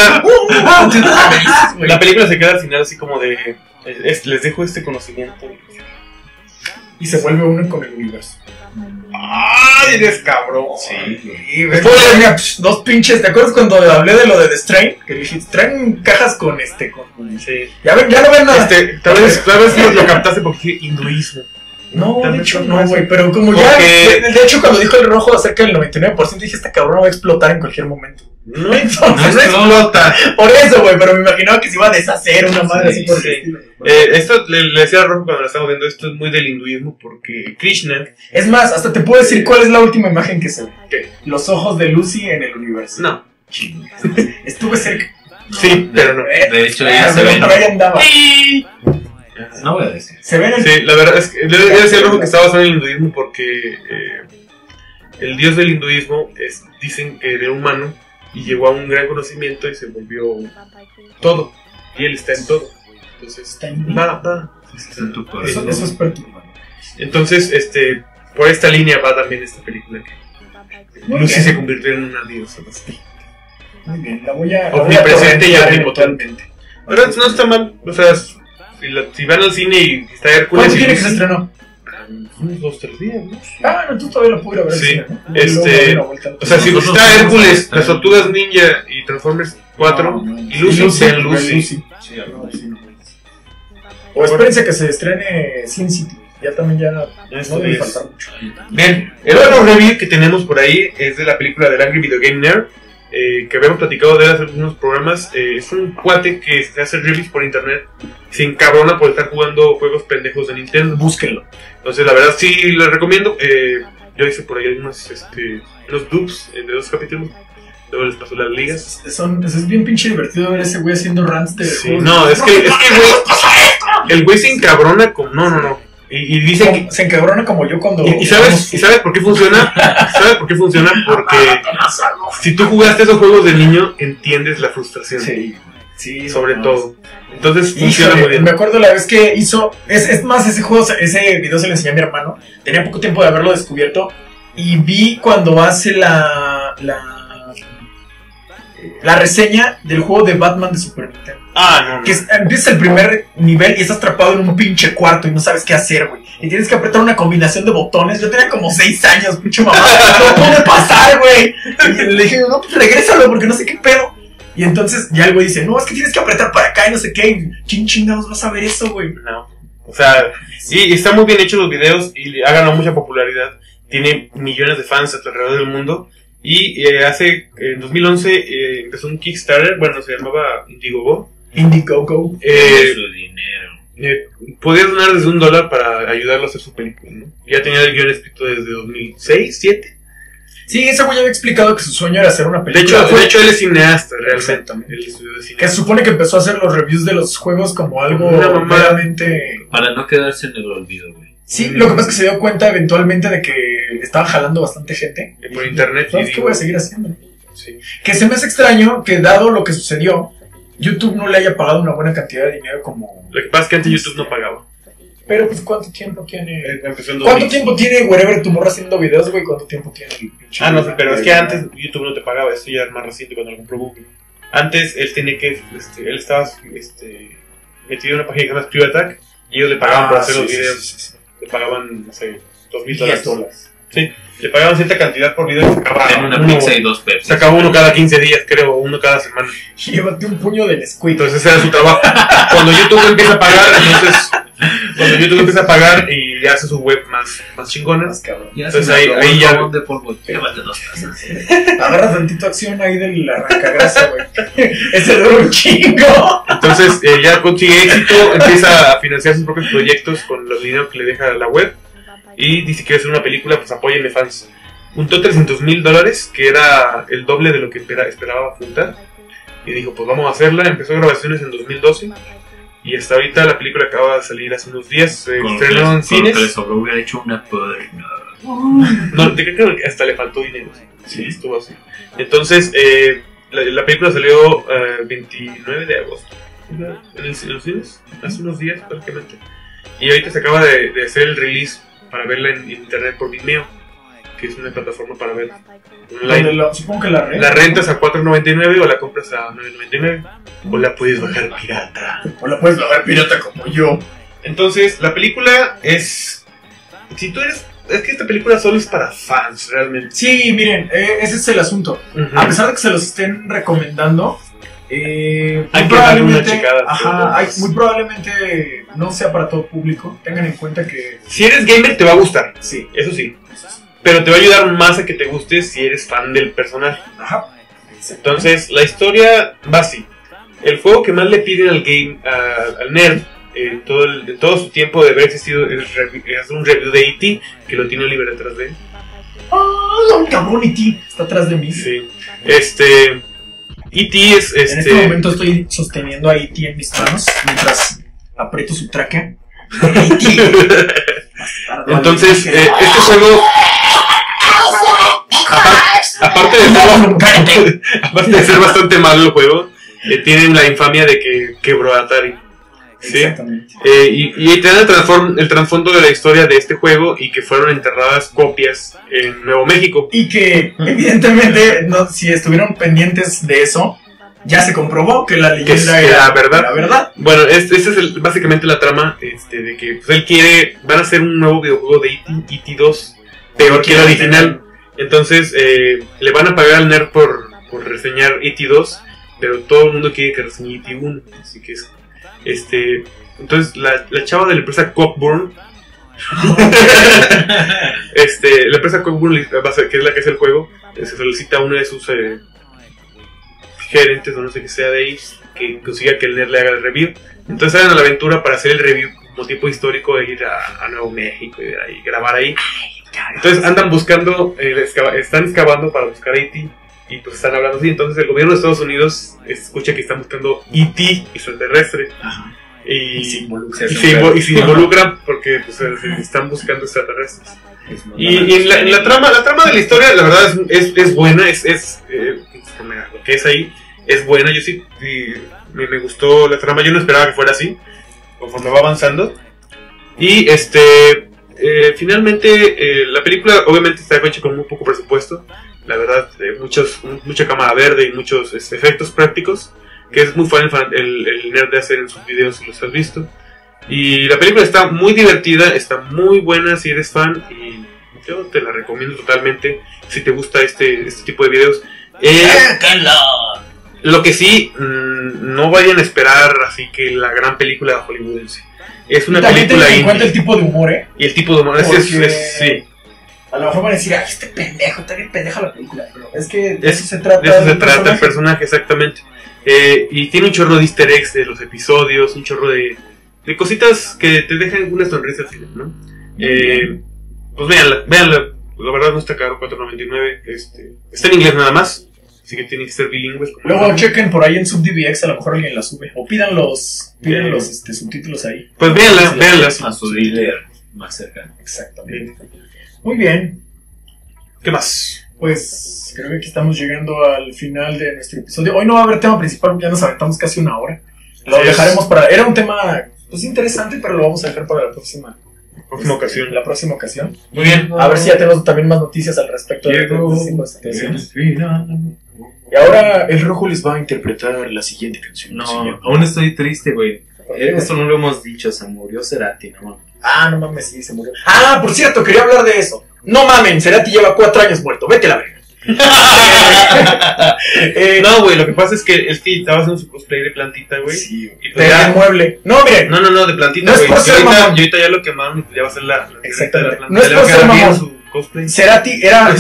[SPEAKER 2] la película se queda al final así como de... les dejo este conocimiento.
[SPEAKER 1] Y se vuelve uno con el universo.
[SPEAKER 2] ¡Ay, eres cabrón!
[SPEAKER 1] Sí, güey. Mira, dos pinches. ¿Te acuerdas cuando hablé de lo de The Strain? Que dije, traen cajas con
[SPEAKER 2] Sí.
[SPEAKER 1] Ya no ven nada.
[SPEAKER 2] Tal vez lo captaste porque dije hinduismo.
[SPEAKER 1] No,
[SPEAKER 2] Tal
[SPEAKER 1] de
[SPEAKER 2] vez
[SPEAKER 1] hecho
[SPEAKER 2] no
[SPEAKER 1] no,
[SPEAKER 2] es-
[SPEAKER 1] güey, pero como
[SPEAKER 2] Porque-
[SPEAKER 1] ya... De hecho, cuando dijo el rojo acerca del 99%, dije, este cabrón va a explotar en cualquier momento.
[SPEAKER 2] No
[SPEAKER 1] Entonces,
[SPEAKER 2] explota.
[SPEAKER 1] por eso, güey, pero me imaginaba que se iba a deshacer una madre
[SPEAKER 3] Sí,
[SPEAKER 1] así por el
[SPEAKER 2] sí.
[SPEAKER 1] estilo.
[SPEAKER 2] Esto le decía a Rojo cuando lo estamos viendo, esto es muy del hinduismo porque Krishna...
[SPEAKER 1] Es más, hasta te puedo decir cuál es la última imagen que se ve.
[SPEAKER 2] ¿Qué?
[SPEAKER 1] Los ojos de Lucy en el universo.
[SPEAKER 2] No.
[SPEAKER 1] Estuve cerca.
[SPEAKER 2] Sí, pero no.
[SPEAKER 3] De hecho, ya se
[SPEAKER 1] pero
[SPEAKER 3] ven.
[SPEAKER 1] por ahí andaba.
[SPEAKER 3] No voy a decir.
[SPEAKER 1] Se ve en el...
[SPEAKER 2] Sí, la verdad es que yo decía al Rojo que estaba basado en el hinduismo porque el dios del hinduismo dicen que era humano y llegó a un gran conocimiento y se volvió todo. Y él está en todo. Entonces,
[SPEAKER 1] Está en-
[SPEAKER 2] va.
[SPEAKER 3] Está en tu corazón.
[SPEAKER 1] Eso es perturbador.
[SPEAKER 2] Entonces, por esta línea va también esta película.
[SPEAKER 1] Muy
[SPEAKER 2] Lucy
[SPEAKER 1] bien.
[SPEAKER 2] se convirtió en una diosa.
[SPEAKER 1] Muy bien, la voy a...
[SPEAKER 2] Omnipresente y
[SPEAKER 1] torrentear
[SPEAKER 2] omnipotente.
[SPEAKER 1] eventualmente.
[SPEAKER 2] Pero no está mal. O sea, si van al cine y está Hércules
[SPEAKER 1] ¿Cuándo
[SPEAKER 2] y
[SPEAKER 1] tiene que se
[SPEAKER 2] Lucy,
[SPEAKER 1] estrenó?
[SPEAKER 2] unos 2-3 días, ¿no?
[SPEAKER 1] Ah, no, tú todavía lo pude ir a ver. al
[SPEAKER 2] Sí,
[SPEAKER 1] cine, ¿no?
[SPEAKER 2] este,
[SPEAKER 1] Y luego me doy una vuelta.
[SPEAKER 2] O sea, si
[SPEAKER 3] Nosotros
[SPEAKER 2] está
[SPEAKER 3] vamos a
[SPEAKER 2] Hércules,
[SPEAKER 3] estar-
[SPEAKER 2] las Tortugas Ninja y Transformers 4 y Lucy, vean Lucy.
[SPEAKER 1] Sí, o espérense que se estrene Sin City. Ya también ya no
[SPEAKER 2] Estos
[SPEAKER 1] debe
[SPEAKER 2] días.
[SPEAKER 1] faltar mucho.
[SPEAKER 2] Bien, el otro review que tenemos por ahí es de la película del Angry Video Game Nerd. que habíamos platicado de él hace algunos programas. Es un cuate que se hace reviews por internet, se encabrona por estar jugando juegos pendejos de Nintendo.
[SPEAKER 1] Búsquenlo.
[SPEAKER 2] Entonces, la verdad, sí, les recomiendo. Yo hice por ahí unos dupes de 2 capítulos. Luego les paso las ligas.
[SPEAKER 1] Es bien pinche divertido ver a ese güey haciendo rants de
[SPEAKER 2] Sí,
[SPEAKER 1] juegos.
[SPEAKER 2] no, es que güey, el güey se encabrona con... No. Y dice que...
[SPEAKER 1] Se encabrona como yo cuando...
[SPEAKER 2] ¿Y sabes por qué funciona? ¿Sabes por qué funciona? Porque si tú jugaste esos juegos de niño, entiendes la frustración.
[SPEAKER 1] Sí,
[SPEAKER 2] sobre
[SPEAKER 1] no,
[SPEAKER 2] todo. Entonces
[SPEAKER 1] Híjole,
[SPEAKER 2] funciona muy bien.
[SPEAKER 1] me acuerdo la vez que hizo... Es más, ese video se lo enseñé a mi hermano. Tenía poco tiempo de haberlo descubierto. Y vi cuando hace la reseña del juego de Batman de Super Nintendo.
[SPEAKER 2] No.
[SPEAKER 1] Que empieza el primer nivel y estás atrapado en un pinche cuarto y no sabes qué hacer, güey. Y tienes que apretar una combinación de botones. Yo tenía como 6 años, pinche mamá. No pude pasar, güey. Y le dije, no, pues regrésalo porque no sé qué pedo. Y entonces ya el güey dice, no, es que tienes que apretar para acá y no sé qué. Y ¿quién chingados vas a ver eso, güey?
[SPEAKER 2] No. O sea, sí, están muy bien hechos los videos y le ha ganado mucha popularidad. Tiene millones de fans alrededor del mundo. Y en 2011 empezó un Kickstarter, bueno, se llamaba Indiegogo.
[SPEAKER 1] Indiegogo.
[SPEAKER 3] Su dinero.
[SPEAKER 2] Podías donar desde $1 para ayudarlo a hacer su película, ¿no? Ya tenía el guión escrito desde 2006, 2007.
[SPEAKER 1] Sí, ese güey había explicado que su sueño era hacer una película.
[SPEAKER 2] De hecho él es cineasta, realmente.
[SPEAKER 1] Exactamente.
[SPEAKER 2] Él estudió de cine.
[SPEAKER 1] Que se supone que empezó a hacer los reviews de los juegos como algo
[SPEAKER 2] Una mamada.
[SPEAKER 1] meramente...
[SPEAKER 3] Para no quedarse en el olvido, güey.
[SPEAKER 1] Sí, lo que pasa es que se dio cuenta eventualmente de que estaba jalando bastante gente.
[SPEAKER 2] Por internet.
[SPEAKER 1] ¿Sabes qué voy a seguir haciendo?
[SPEAKER 2] Sí.
[SPEAKER 1] Que se me hace extraño que, dado lo que sucedió, YouTube no le haya pagado una buena cantidad de dinero como...
[SPEAKER 2] Lo que pasa es que antes YouTube no pagaba.
[SPEAKER 1] Pero pues, ¿cuánto tiempo tiene?
[SPEAKER 2] Empezó en
[SPEAKER 1] ¿Cuánto
[SPEAKER 2] 2000.
[SPEAKER 1] tiempo tiene Wherever Tomorrow haciendo videos, güey? ¿Cuánto tiempo tiene el pinche?
[SPEAKER 2] No sé, pero es que antes YouTube no te pagaba, esto ya es más reciente cuando lo compró Google. Antes él tenía que, él estaba metido en una página que se llama PewAttack y ellos le pagaban por hacer los videos.
[SPEAKER 1] Sí.
[SPEAKER 2] Le pagaban, no sé,
[SPEAKER 1] $2,000.
[SPEAKER 2] Sí, le pagaban cierta cantidad por video y sacaba
[SPEAKER 3] Ten una
[SPEAKER 2] uno,
[SPEAKER 3] pizza y 2 Pepsi.
[SPEAKER 2] sacaba uno cada 15 días, creo, uno cada semana.
[SPEAKER 1] Llévate un puño de Nesquik.
[SPEAKER 2] Entonces ese era su trabajo. Cuando YouTube empieza a pagar, cuando YouTube empieza a pagar y hace su web más chingona,
[SPEAKER 1] Más cabrón.
[SPEAKER 3] Ya
[SPEAKER 2] entonces
[SPEAKER 3] se me acabó
[SPEAKER 2] ahí
[SPEAKER 3] el
[SPEAKER 2] ya-
[SPEAKER 3] jabón de polvo. Llévate 2 tazas.
[SPEAKER 1] Agarra tantito acción ahí del arrancagrasa, güey. Ese dura un chingo.
[SPEAKER 2] entonces ya consigue éxito, empieza a financiar sus propios proyectos con los dinero que le deja la web y dice que quiere hacer una película, pues apóyenme fans. Juntó $300,000, que era el doble de lo que esperaba juntar, y dijo, pues vamos a hacerla. Empezó grabaciones en 2012 y hasta ahorita la película acaba de salir hace unos días, se estrenó en cines.
[SPEAKER 3] Con eso hubiera hecho una porno.
[SPEAKER 2] No, creo que hasta le faltó dinero. Sí, estuvo así. Entonces, la película salió el 29 de agosto. En los cines, hace unos días prácticamente. Y ahorita se acaba de hacer el release para verla en internet por Vimeo, que es una plataforma para ver online.
[SPEAKER 1] Supongo que la renta.
[SPEAKER 2] La rentas a $4.99 o la compras a $9.99 o la puedes bajar pirata.
[SPEAKER 1] O la puedes bajar pirata como yo.
[SPEAKER 2] Entonces, la película es... Si tú eres... Es que esta película solo es para fans, realmente.
[SPEAKER 1] Sí, miren, ese es el asunto. A pesar de que se los estén recomendando,
[SPEAKER 2] Hay
[SPEAKER 1] muy
[SPEAKER 2] que darle una
[SPEAKER 1] probablemente,
[SPEAKER 2] checada.
[SPEAKER 1] muy probablemente no sea para todo público. Tengan en cuenta que
[SPEAKER 2] Si eres gamer te va a gustar,
[SPEAKER 1] sí.
[SPEAKER 2] eso sí. Pero te va a ayudar más a que te guste si eres fan del personaje.
[SPEAKER 1] Ajá.
[SPEAKER 2] Entonces, la historia va así. El juego que más le piden al nerd, todo su tiempo de haber existido, es hacer un review de E.T., que lo tiene Oliver detrás de él.
[SPEAKER 1] ¡Oh, cabrón! E.T. está atrás de mí.
[SPEAKER 2] Sí. E.T. es...
[SPEAKER 1] En este momento estoy sosteniendo a E.T. en mis manos mientras aprieto su tráquea.
[SPEAKER 2] Entonces, este juego... Aparte de ser bastante malo el juego, tiene la infamia de que quebró Atari. ¿Sí?
[SPEAKER 1] Exactamente.
[SPEAKER 2] Y te dan el trasfondo de la historia de este juego y que fueron enterradas copias en Nuevo México.
[SPEAKER 1] Y que, evidentemente, si estuvieron pendientes de eso, ya se comprobó que la leyenda
[SPEAKER 2] era verdad.
[SPEAKER 1] Era verdad.
[SPEAKER 2] Bueno, esta es básicamente la trama de que pues, él van a hacer un nuevo videojuego de E.T. 2, peor que el original. Entonces, le van a pagar al nerd por reseñar E.T. 2, pero todo el mundo quiere que reseñe E.T. 1. Así que entonces la chava de la empresa Cockburn, la empresa Cockburn, que es la que hace el juego, se solicita a uno de sus gerentes o no sé qué sea de ahí que consiga que el nerd le haga el review. Entonces salen a la aventura para hacer el review como tipo histórico de ir a Nuevo México y grabar ahí. Entonces andan buscando, están excavando para buscar a E.T. y pues están hablando así. Entonces el gobierno de Estados Unidos escucha que están buscando E.T. extraterrestre.
[SPEAKER 1] Ajá.
[SPEAKER 2] Y
[SPEAKER 1] se
[SPEAKER 2] involucran porque pues, están buscando extraterrestres. Y en la trama de la historia, la verdad es buena, lo que es ahí es buena. Yo sí me gustó la trama, yo no esperaba que fuera así, conforme va avanzando. Y finalmente la película obviamente está hecha con muy poco presupuesto, la verdad, mucha cámara verde y muchos efectos prácticos, que es muy fan el nerd de hacer en sus videos si los has visto. Y la película está muy divertida, está muy buena si eres fan, y yo te la recomiendo totalmente si te gusta este tipo de videos. Lo que sí, no vayan a esperar así que la gran película hollywoodense. Es una película
[SPEAKER 1] indie. En cuanto al tipo de humor,
[SPEAKER 2] y el tipo de humor sí.
[SPEAKER 1] A lo mejor van a decir, ay, este pendejo, está bien pendeja la película. Pero es que de eso se trata.
[SPEAKER 2] De eso se trata el personaje, exactamente. Y tiene un chorro de easter eggs de los episodios, un chorro de cositas que te dejan una sonrisa al final, ¿no? Pues véanla. La verdad no está caro, $4.99. Está en inglés nada más, así que tienen que ser bilingües.
[SPEAKER 1] Luego chequen por ahí en SubDVX, a lo mejor alguien la sube. O pidan los subtítulos ahí.
[SPEAKER 2] Pues véanla.
[SPEAKER 3] A su dealer más cercano.
[SPEAKER 1] Exactamente. Muy bien.
[SPEAKER 2] ¿Qué más?
[SPEAKER 1] Pues creo que aquí estamos llegando al final de nuestro episodio. Hoy no va a haber tema principal, ya nos aventamos casi una hora. Lo dejaremos para... Era un tema pues interesante, pero lo vamos a dejar para la próxima
[SPEAKER 2] ocasión.
[SPEAKER 1] La próxima ocasión.
[SPEAKER 2] Muy bien.
[SPEAKER 1] A ver si ya tenemos también más noticias al respecto de situaciones. Y ahora el Rojo les va a interpretar la siguiente canción.
[SPEAKER 3] No, aún estoy triste, güey. Esto no lo hemos dicho, se murió Cerati, no.
[SPEAKER 1] Ah, no mames, sí, se murió. Ah, por cierto, quería hablar de eso. No mamen, Cerati lleva 4 años muerto, vete a la verga.
[SPEAKER 2] No, güey, lo que pasa es que estaba haciendo su cosplay de plantita, güey.
[SPEAKER 1] Sí, y pues de mueble. No, miren.
[SPEAKER 2] No, de plantita, güey. No ahorita ya lo quemaron y ya va a ser la
[SPEAKER 1] exactamente.
[SPEAKER 2] La
[SPEAKER 1] no es por ser mamón. Cerati era...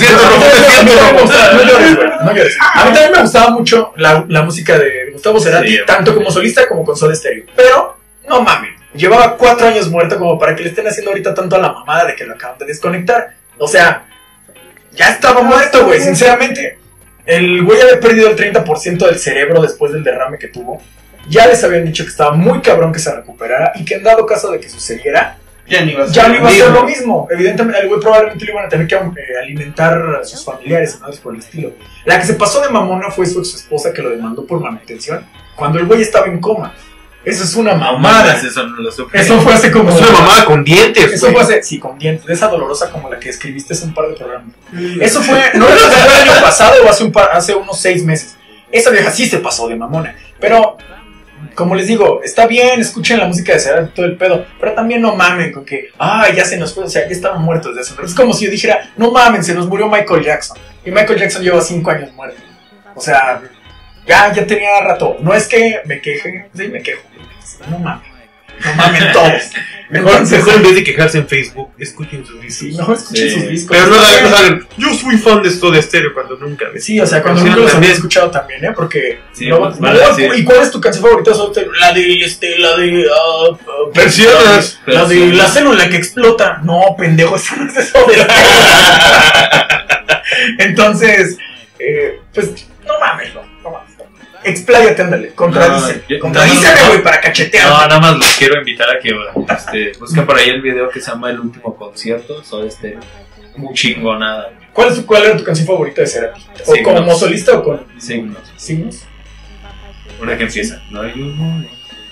[SPEAKER 1] No llores. A mí también me gustaba mucho la música de Gustavo Cerati, sí, tanto como solista como con Soda Stereo. Pero, no mames, llevaba 4 años muerto como para que le estén haciendo ahorita tanto a la mamada de que lo acaban de desconectar. O sea, ya estaba muerto, güey, sinceramente. El güey había perdido el 30% del cerebro después del derrame que tuvo. Ya les habían dicho que estaba muy cabrón que se recuperara y que en dado caso de que sucediera, ya no iba a ser lo mismo. Evidentemente, el güey probablemente le iban a tener que alimentar a sus familiares, ¿no? Por el estilo. La que se pasó de mamona fue su ex esposa, que lo demandó por manutención cuando el güey estaba en coma. Eso es una mamada.
[SPEAKER 3] Eso no lo supe.
[SPEAKER 1] Eso fue hace como...
[SPEAKER 2] Es una mamada con dientes.
[SPEAKER 1] Eso fue hace... Sí, con dientes. De esa dolorosa como la que escribiste hace un par de programas. Eso fue... No sé si fue el año pasado o hace unos 6 meses. Esa vieja sí se pasó de mamona. Pero... Como les digo, está bien, escuchen la música de Cerati y todo el pedo, pero también no mamen con que, ya se nos fue, o sea, ya estaban muertos de eso. Es como si yo dijera, no mamen, se nos murió Michael Jackson. Y Michael Jackson lleva 5 años muerto. O sea, ya tenía rato. No es que me queje, sí me quejo. No mamen todos.
[SPEAKER 2] Mejor en vez de quejarse en Facebook, escuchen sus discos.
[SPEAKER 1] Sí, mejor escuchen sus discos.
[SPEAKER 2] Pero no saben, yo soy fan de Soda Stereo cuando nunca.
[SPEAKER 1] Sí, o sea, cuando nunca los había escuchado también, porque...
[SPEAKER 3] Sí,
[SPEAKER 1] ¿y cuál es tu canción favorita de Soda Stereo? La de
[SPEAKER 2] Versiones.
[SPEAKER 1] La de la célula que explota. No, pendejo, esa no es de Soda Stereo. Entonces, pues, no mames. Expláyate, ándale, contradíceme, güey, para cachetear.
[SPEAKER 3] No, nada más los quiero invitar a que busquen por ahí el video que se llama El Último Concierto, Soda Stereo. Muy chingonada.
[SPEAKER 1] ¿Cuál era tu canción favorita de Cerati? ¿O Signos. Como solista o con
[SPEAKER 3] Signos? Una que empieza. No hay humo.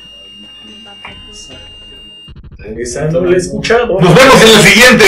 [SPEAKER 1] Esa no la he escuchado.
[SPEAKER 2] Nos vemos en el siguiente.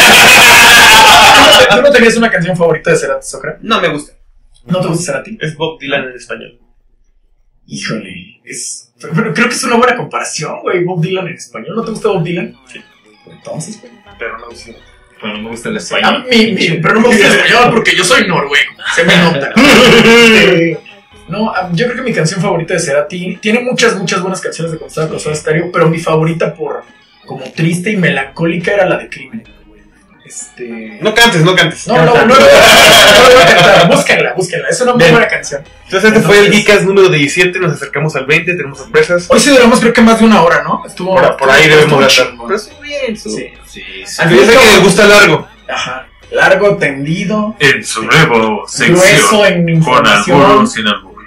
[SPEAKER 1] ¿Tú no tenías una canción favorita de Cerati, Socra?
[SPEAKER 2] No me gusta.
[SPEAKER 1] ¿No te gusta Cerati?
[SPEAKER 2] Es Bob Dylan en español.
[SPEAKER 1] Híjole, pero creo que es una buena comparación, güey. Bob Dylan en español. ¿No te gusta Bob Dylan?
[SPEAKER 2] Sí.
[SPEAKER 1] Entonces, güey.
[SPEAKER 2] Pero no gusta.
[SPEAKER 3] Pero no me gusta el español.
[SPEAKER 1] Pero no me gusta el español porque yo soy noruego. Se me nota. No, yo creo que mi canción favorita de Cerati tiene muchas buenas canciones de Constante con Soda Stereo, pero mi favorita por como triste y melancólica era la de Crimen.
[SPEAKER 2] No cantes.
[SPEAKER 1] No lo voy a cantar. Búsquenla. Es una muy buena canción.
[SPEAKER 2] Entonces este fue el Geekas número 17. Nos acercamos al 20. Tenemos sorpresas.
[SPEAKER 1] Hoy sí duramos creo que más de una hora, ¿no?
[SPEAKER 2] Por ahí debemos de estar.
[SPEAKER 1] Pero estuvo bien.
[SPEAKER 3] Sí.
[SPEAKER 2] Yo sé que les gusta largo.
[SPEAKER 1] Ajá. Largo, tendido.
[SPEAKER 3] En su nuevo sección.
[SPEAKER 1] Grueso en información.
[SPEAKER 3] Con albur o sin albur.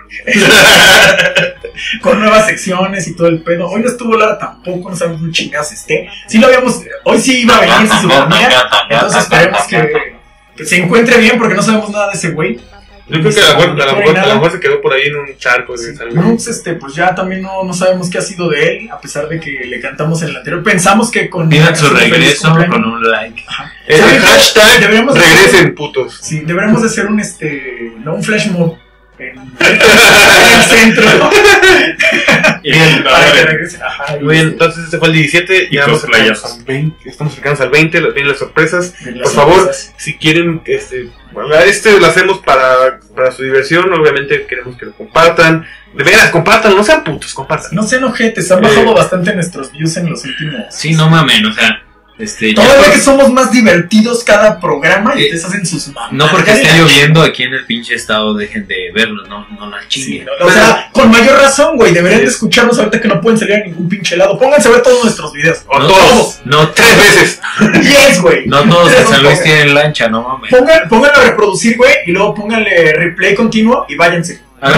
[SPEAKER 1] Con nuevas secciones y todo el pedo. Hoy no estuvo Lara tampoco, no sabemos un chingazo esté. Sí lo habíamos, hoy sí iba a venir, se suponía. Entonces esperemos que se encuentre bien porque no sabemos nada de ese güey.
[SPEAKER 2] Yo creo que a lo mejor se quedó por ahí en un charco.
[SPEAKER 1] Sí. No, pues ya también no sabemos qué ha sido de él, a pesar de que le cantamos en el anterior. Pensamos que con...
[SPEAKER 3] Pidan su regreso con un like.
[SPEAKER 1] Ajá.
[SPEAKER 2] El hashtag regresen putos.
[SPEAKER 1] Sí, deberíamos de hacer un flash mob en el centro.
[SPEAKER 2] Bien,
[SPEAKER 1] para que regresen. Ajá,
[SPEAKER 2] muy bien, entonces este fue el 17.
[SPEAKER 3] Y
[SPEAKER 2] ya estamos cercanos al 20. Vienen las sorpresas. Por favor, si quieren, lo hacemos para su diversión. Obviamente queremos que lo compartan. De veras, compartan, no sean putos, compartan.
[SPEAKER 1] No sean ojetes, han bajado bastante nuestros views en los últimos.
[SPEAKER 3] Sí, no mamen, o sea.
[SPEAKER 1] Todavía que somos más divertidos cada programa y ustedes hacen sus mamas.
[SPEAKER 3] No porque esté lloviendo aquí en el pinche estado, dejen de vernos, no la chinguen.
[SPEAKER 1] Sí, o sea, con mayor razón, güey, deberían de escucharnos ahorita que no pueden salir a ningún pinche lado. Pónganse a ver todos nuestros videos.
[SPEAKER 2] O todos.
[SPEAKER 3] No,
[SPEAKER 2] 3 veces.
[SPEAKER 1] 10, güey.
[SPEAKER 3] No todos en San Luis tienen lancha, no mames.
[SPEAKER 1] Pónganlo a reproducir, güey, y luego pónganle replay continuo y váyanse.
[SPEAKER 3] Ay,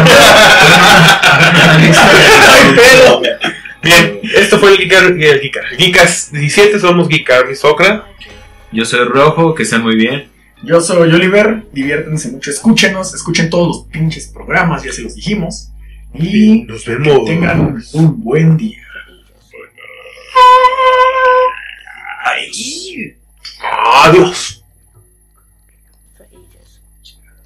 [SPEAKER 1] pedo.
[SPEAKER 2] Bien, esto fue el Geekas 17, somos Geekar y Socra.
[SPEAKER 3] Yo soy Rojo, que estén muy bien.
[SPEAKER 1] Yo soy Oliver, diviértanse mucho, escuchen todos los pinches programas, ya se los dijimos. Y
[SPEAKER 2] nos vemos.
[SPEAKER 1] Que tengan un buen día.
[SPEAKER 2] Adiós.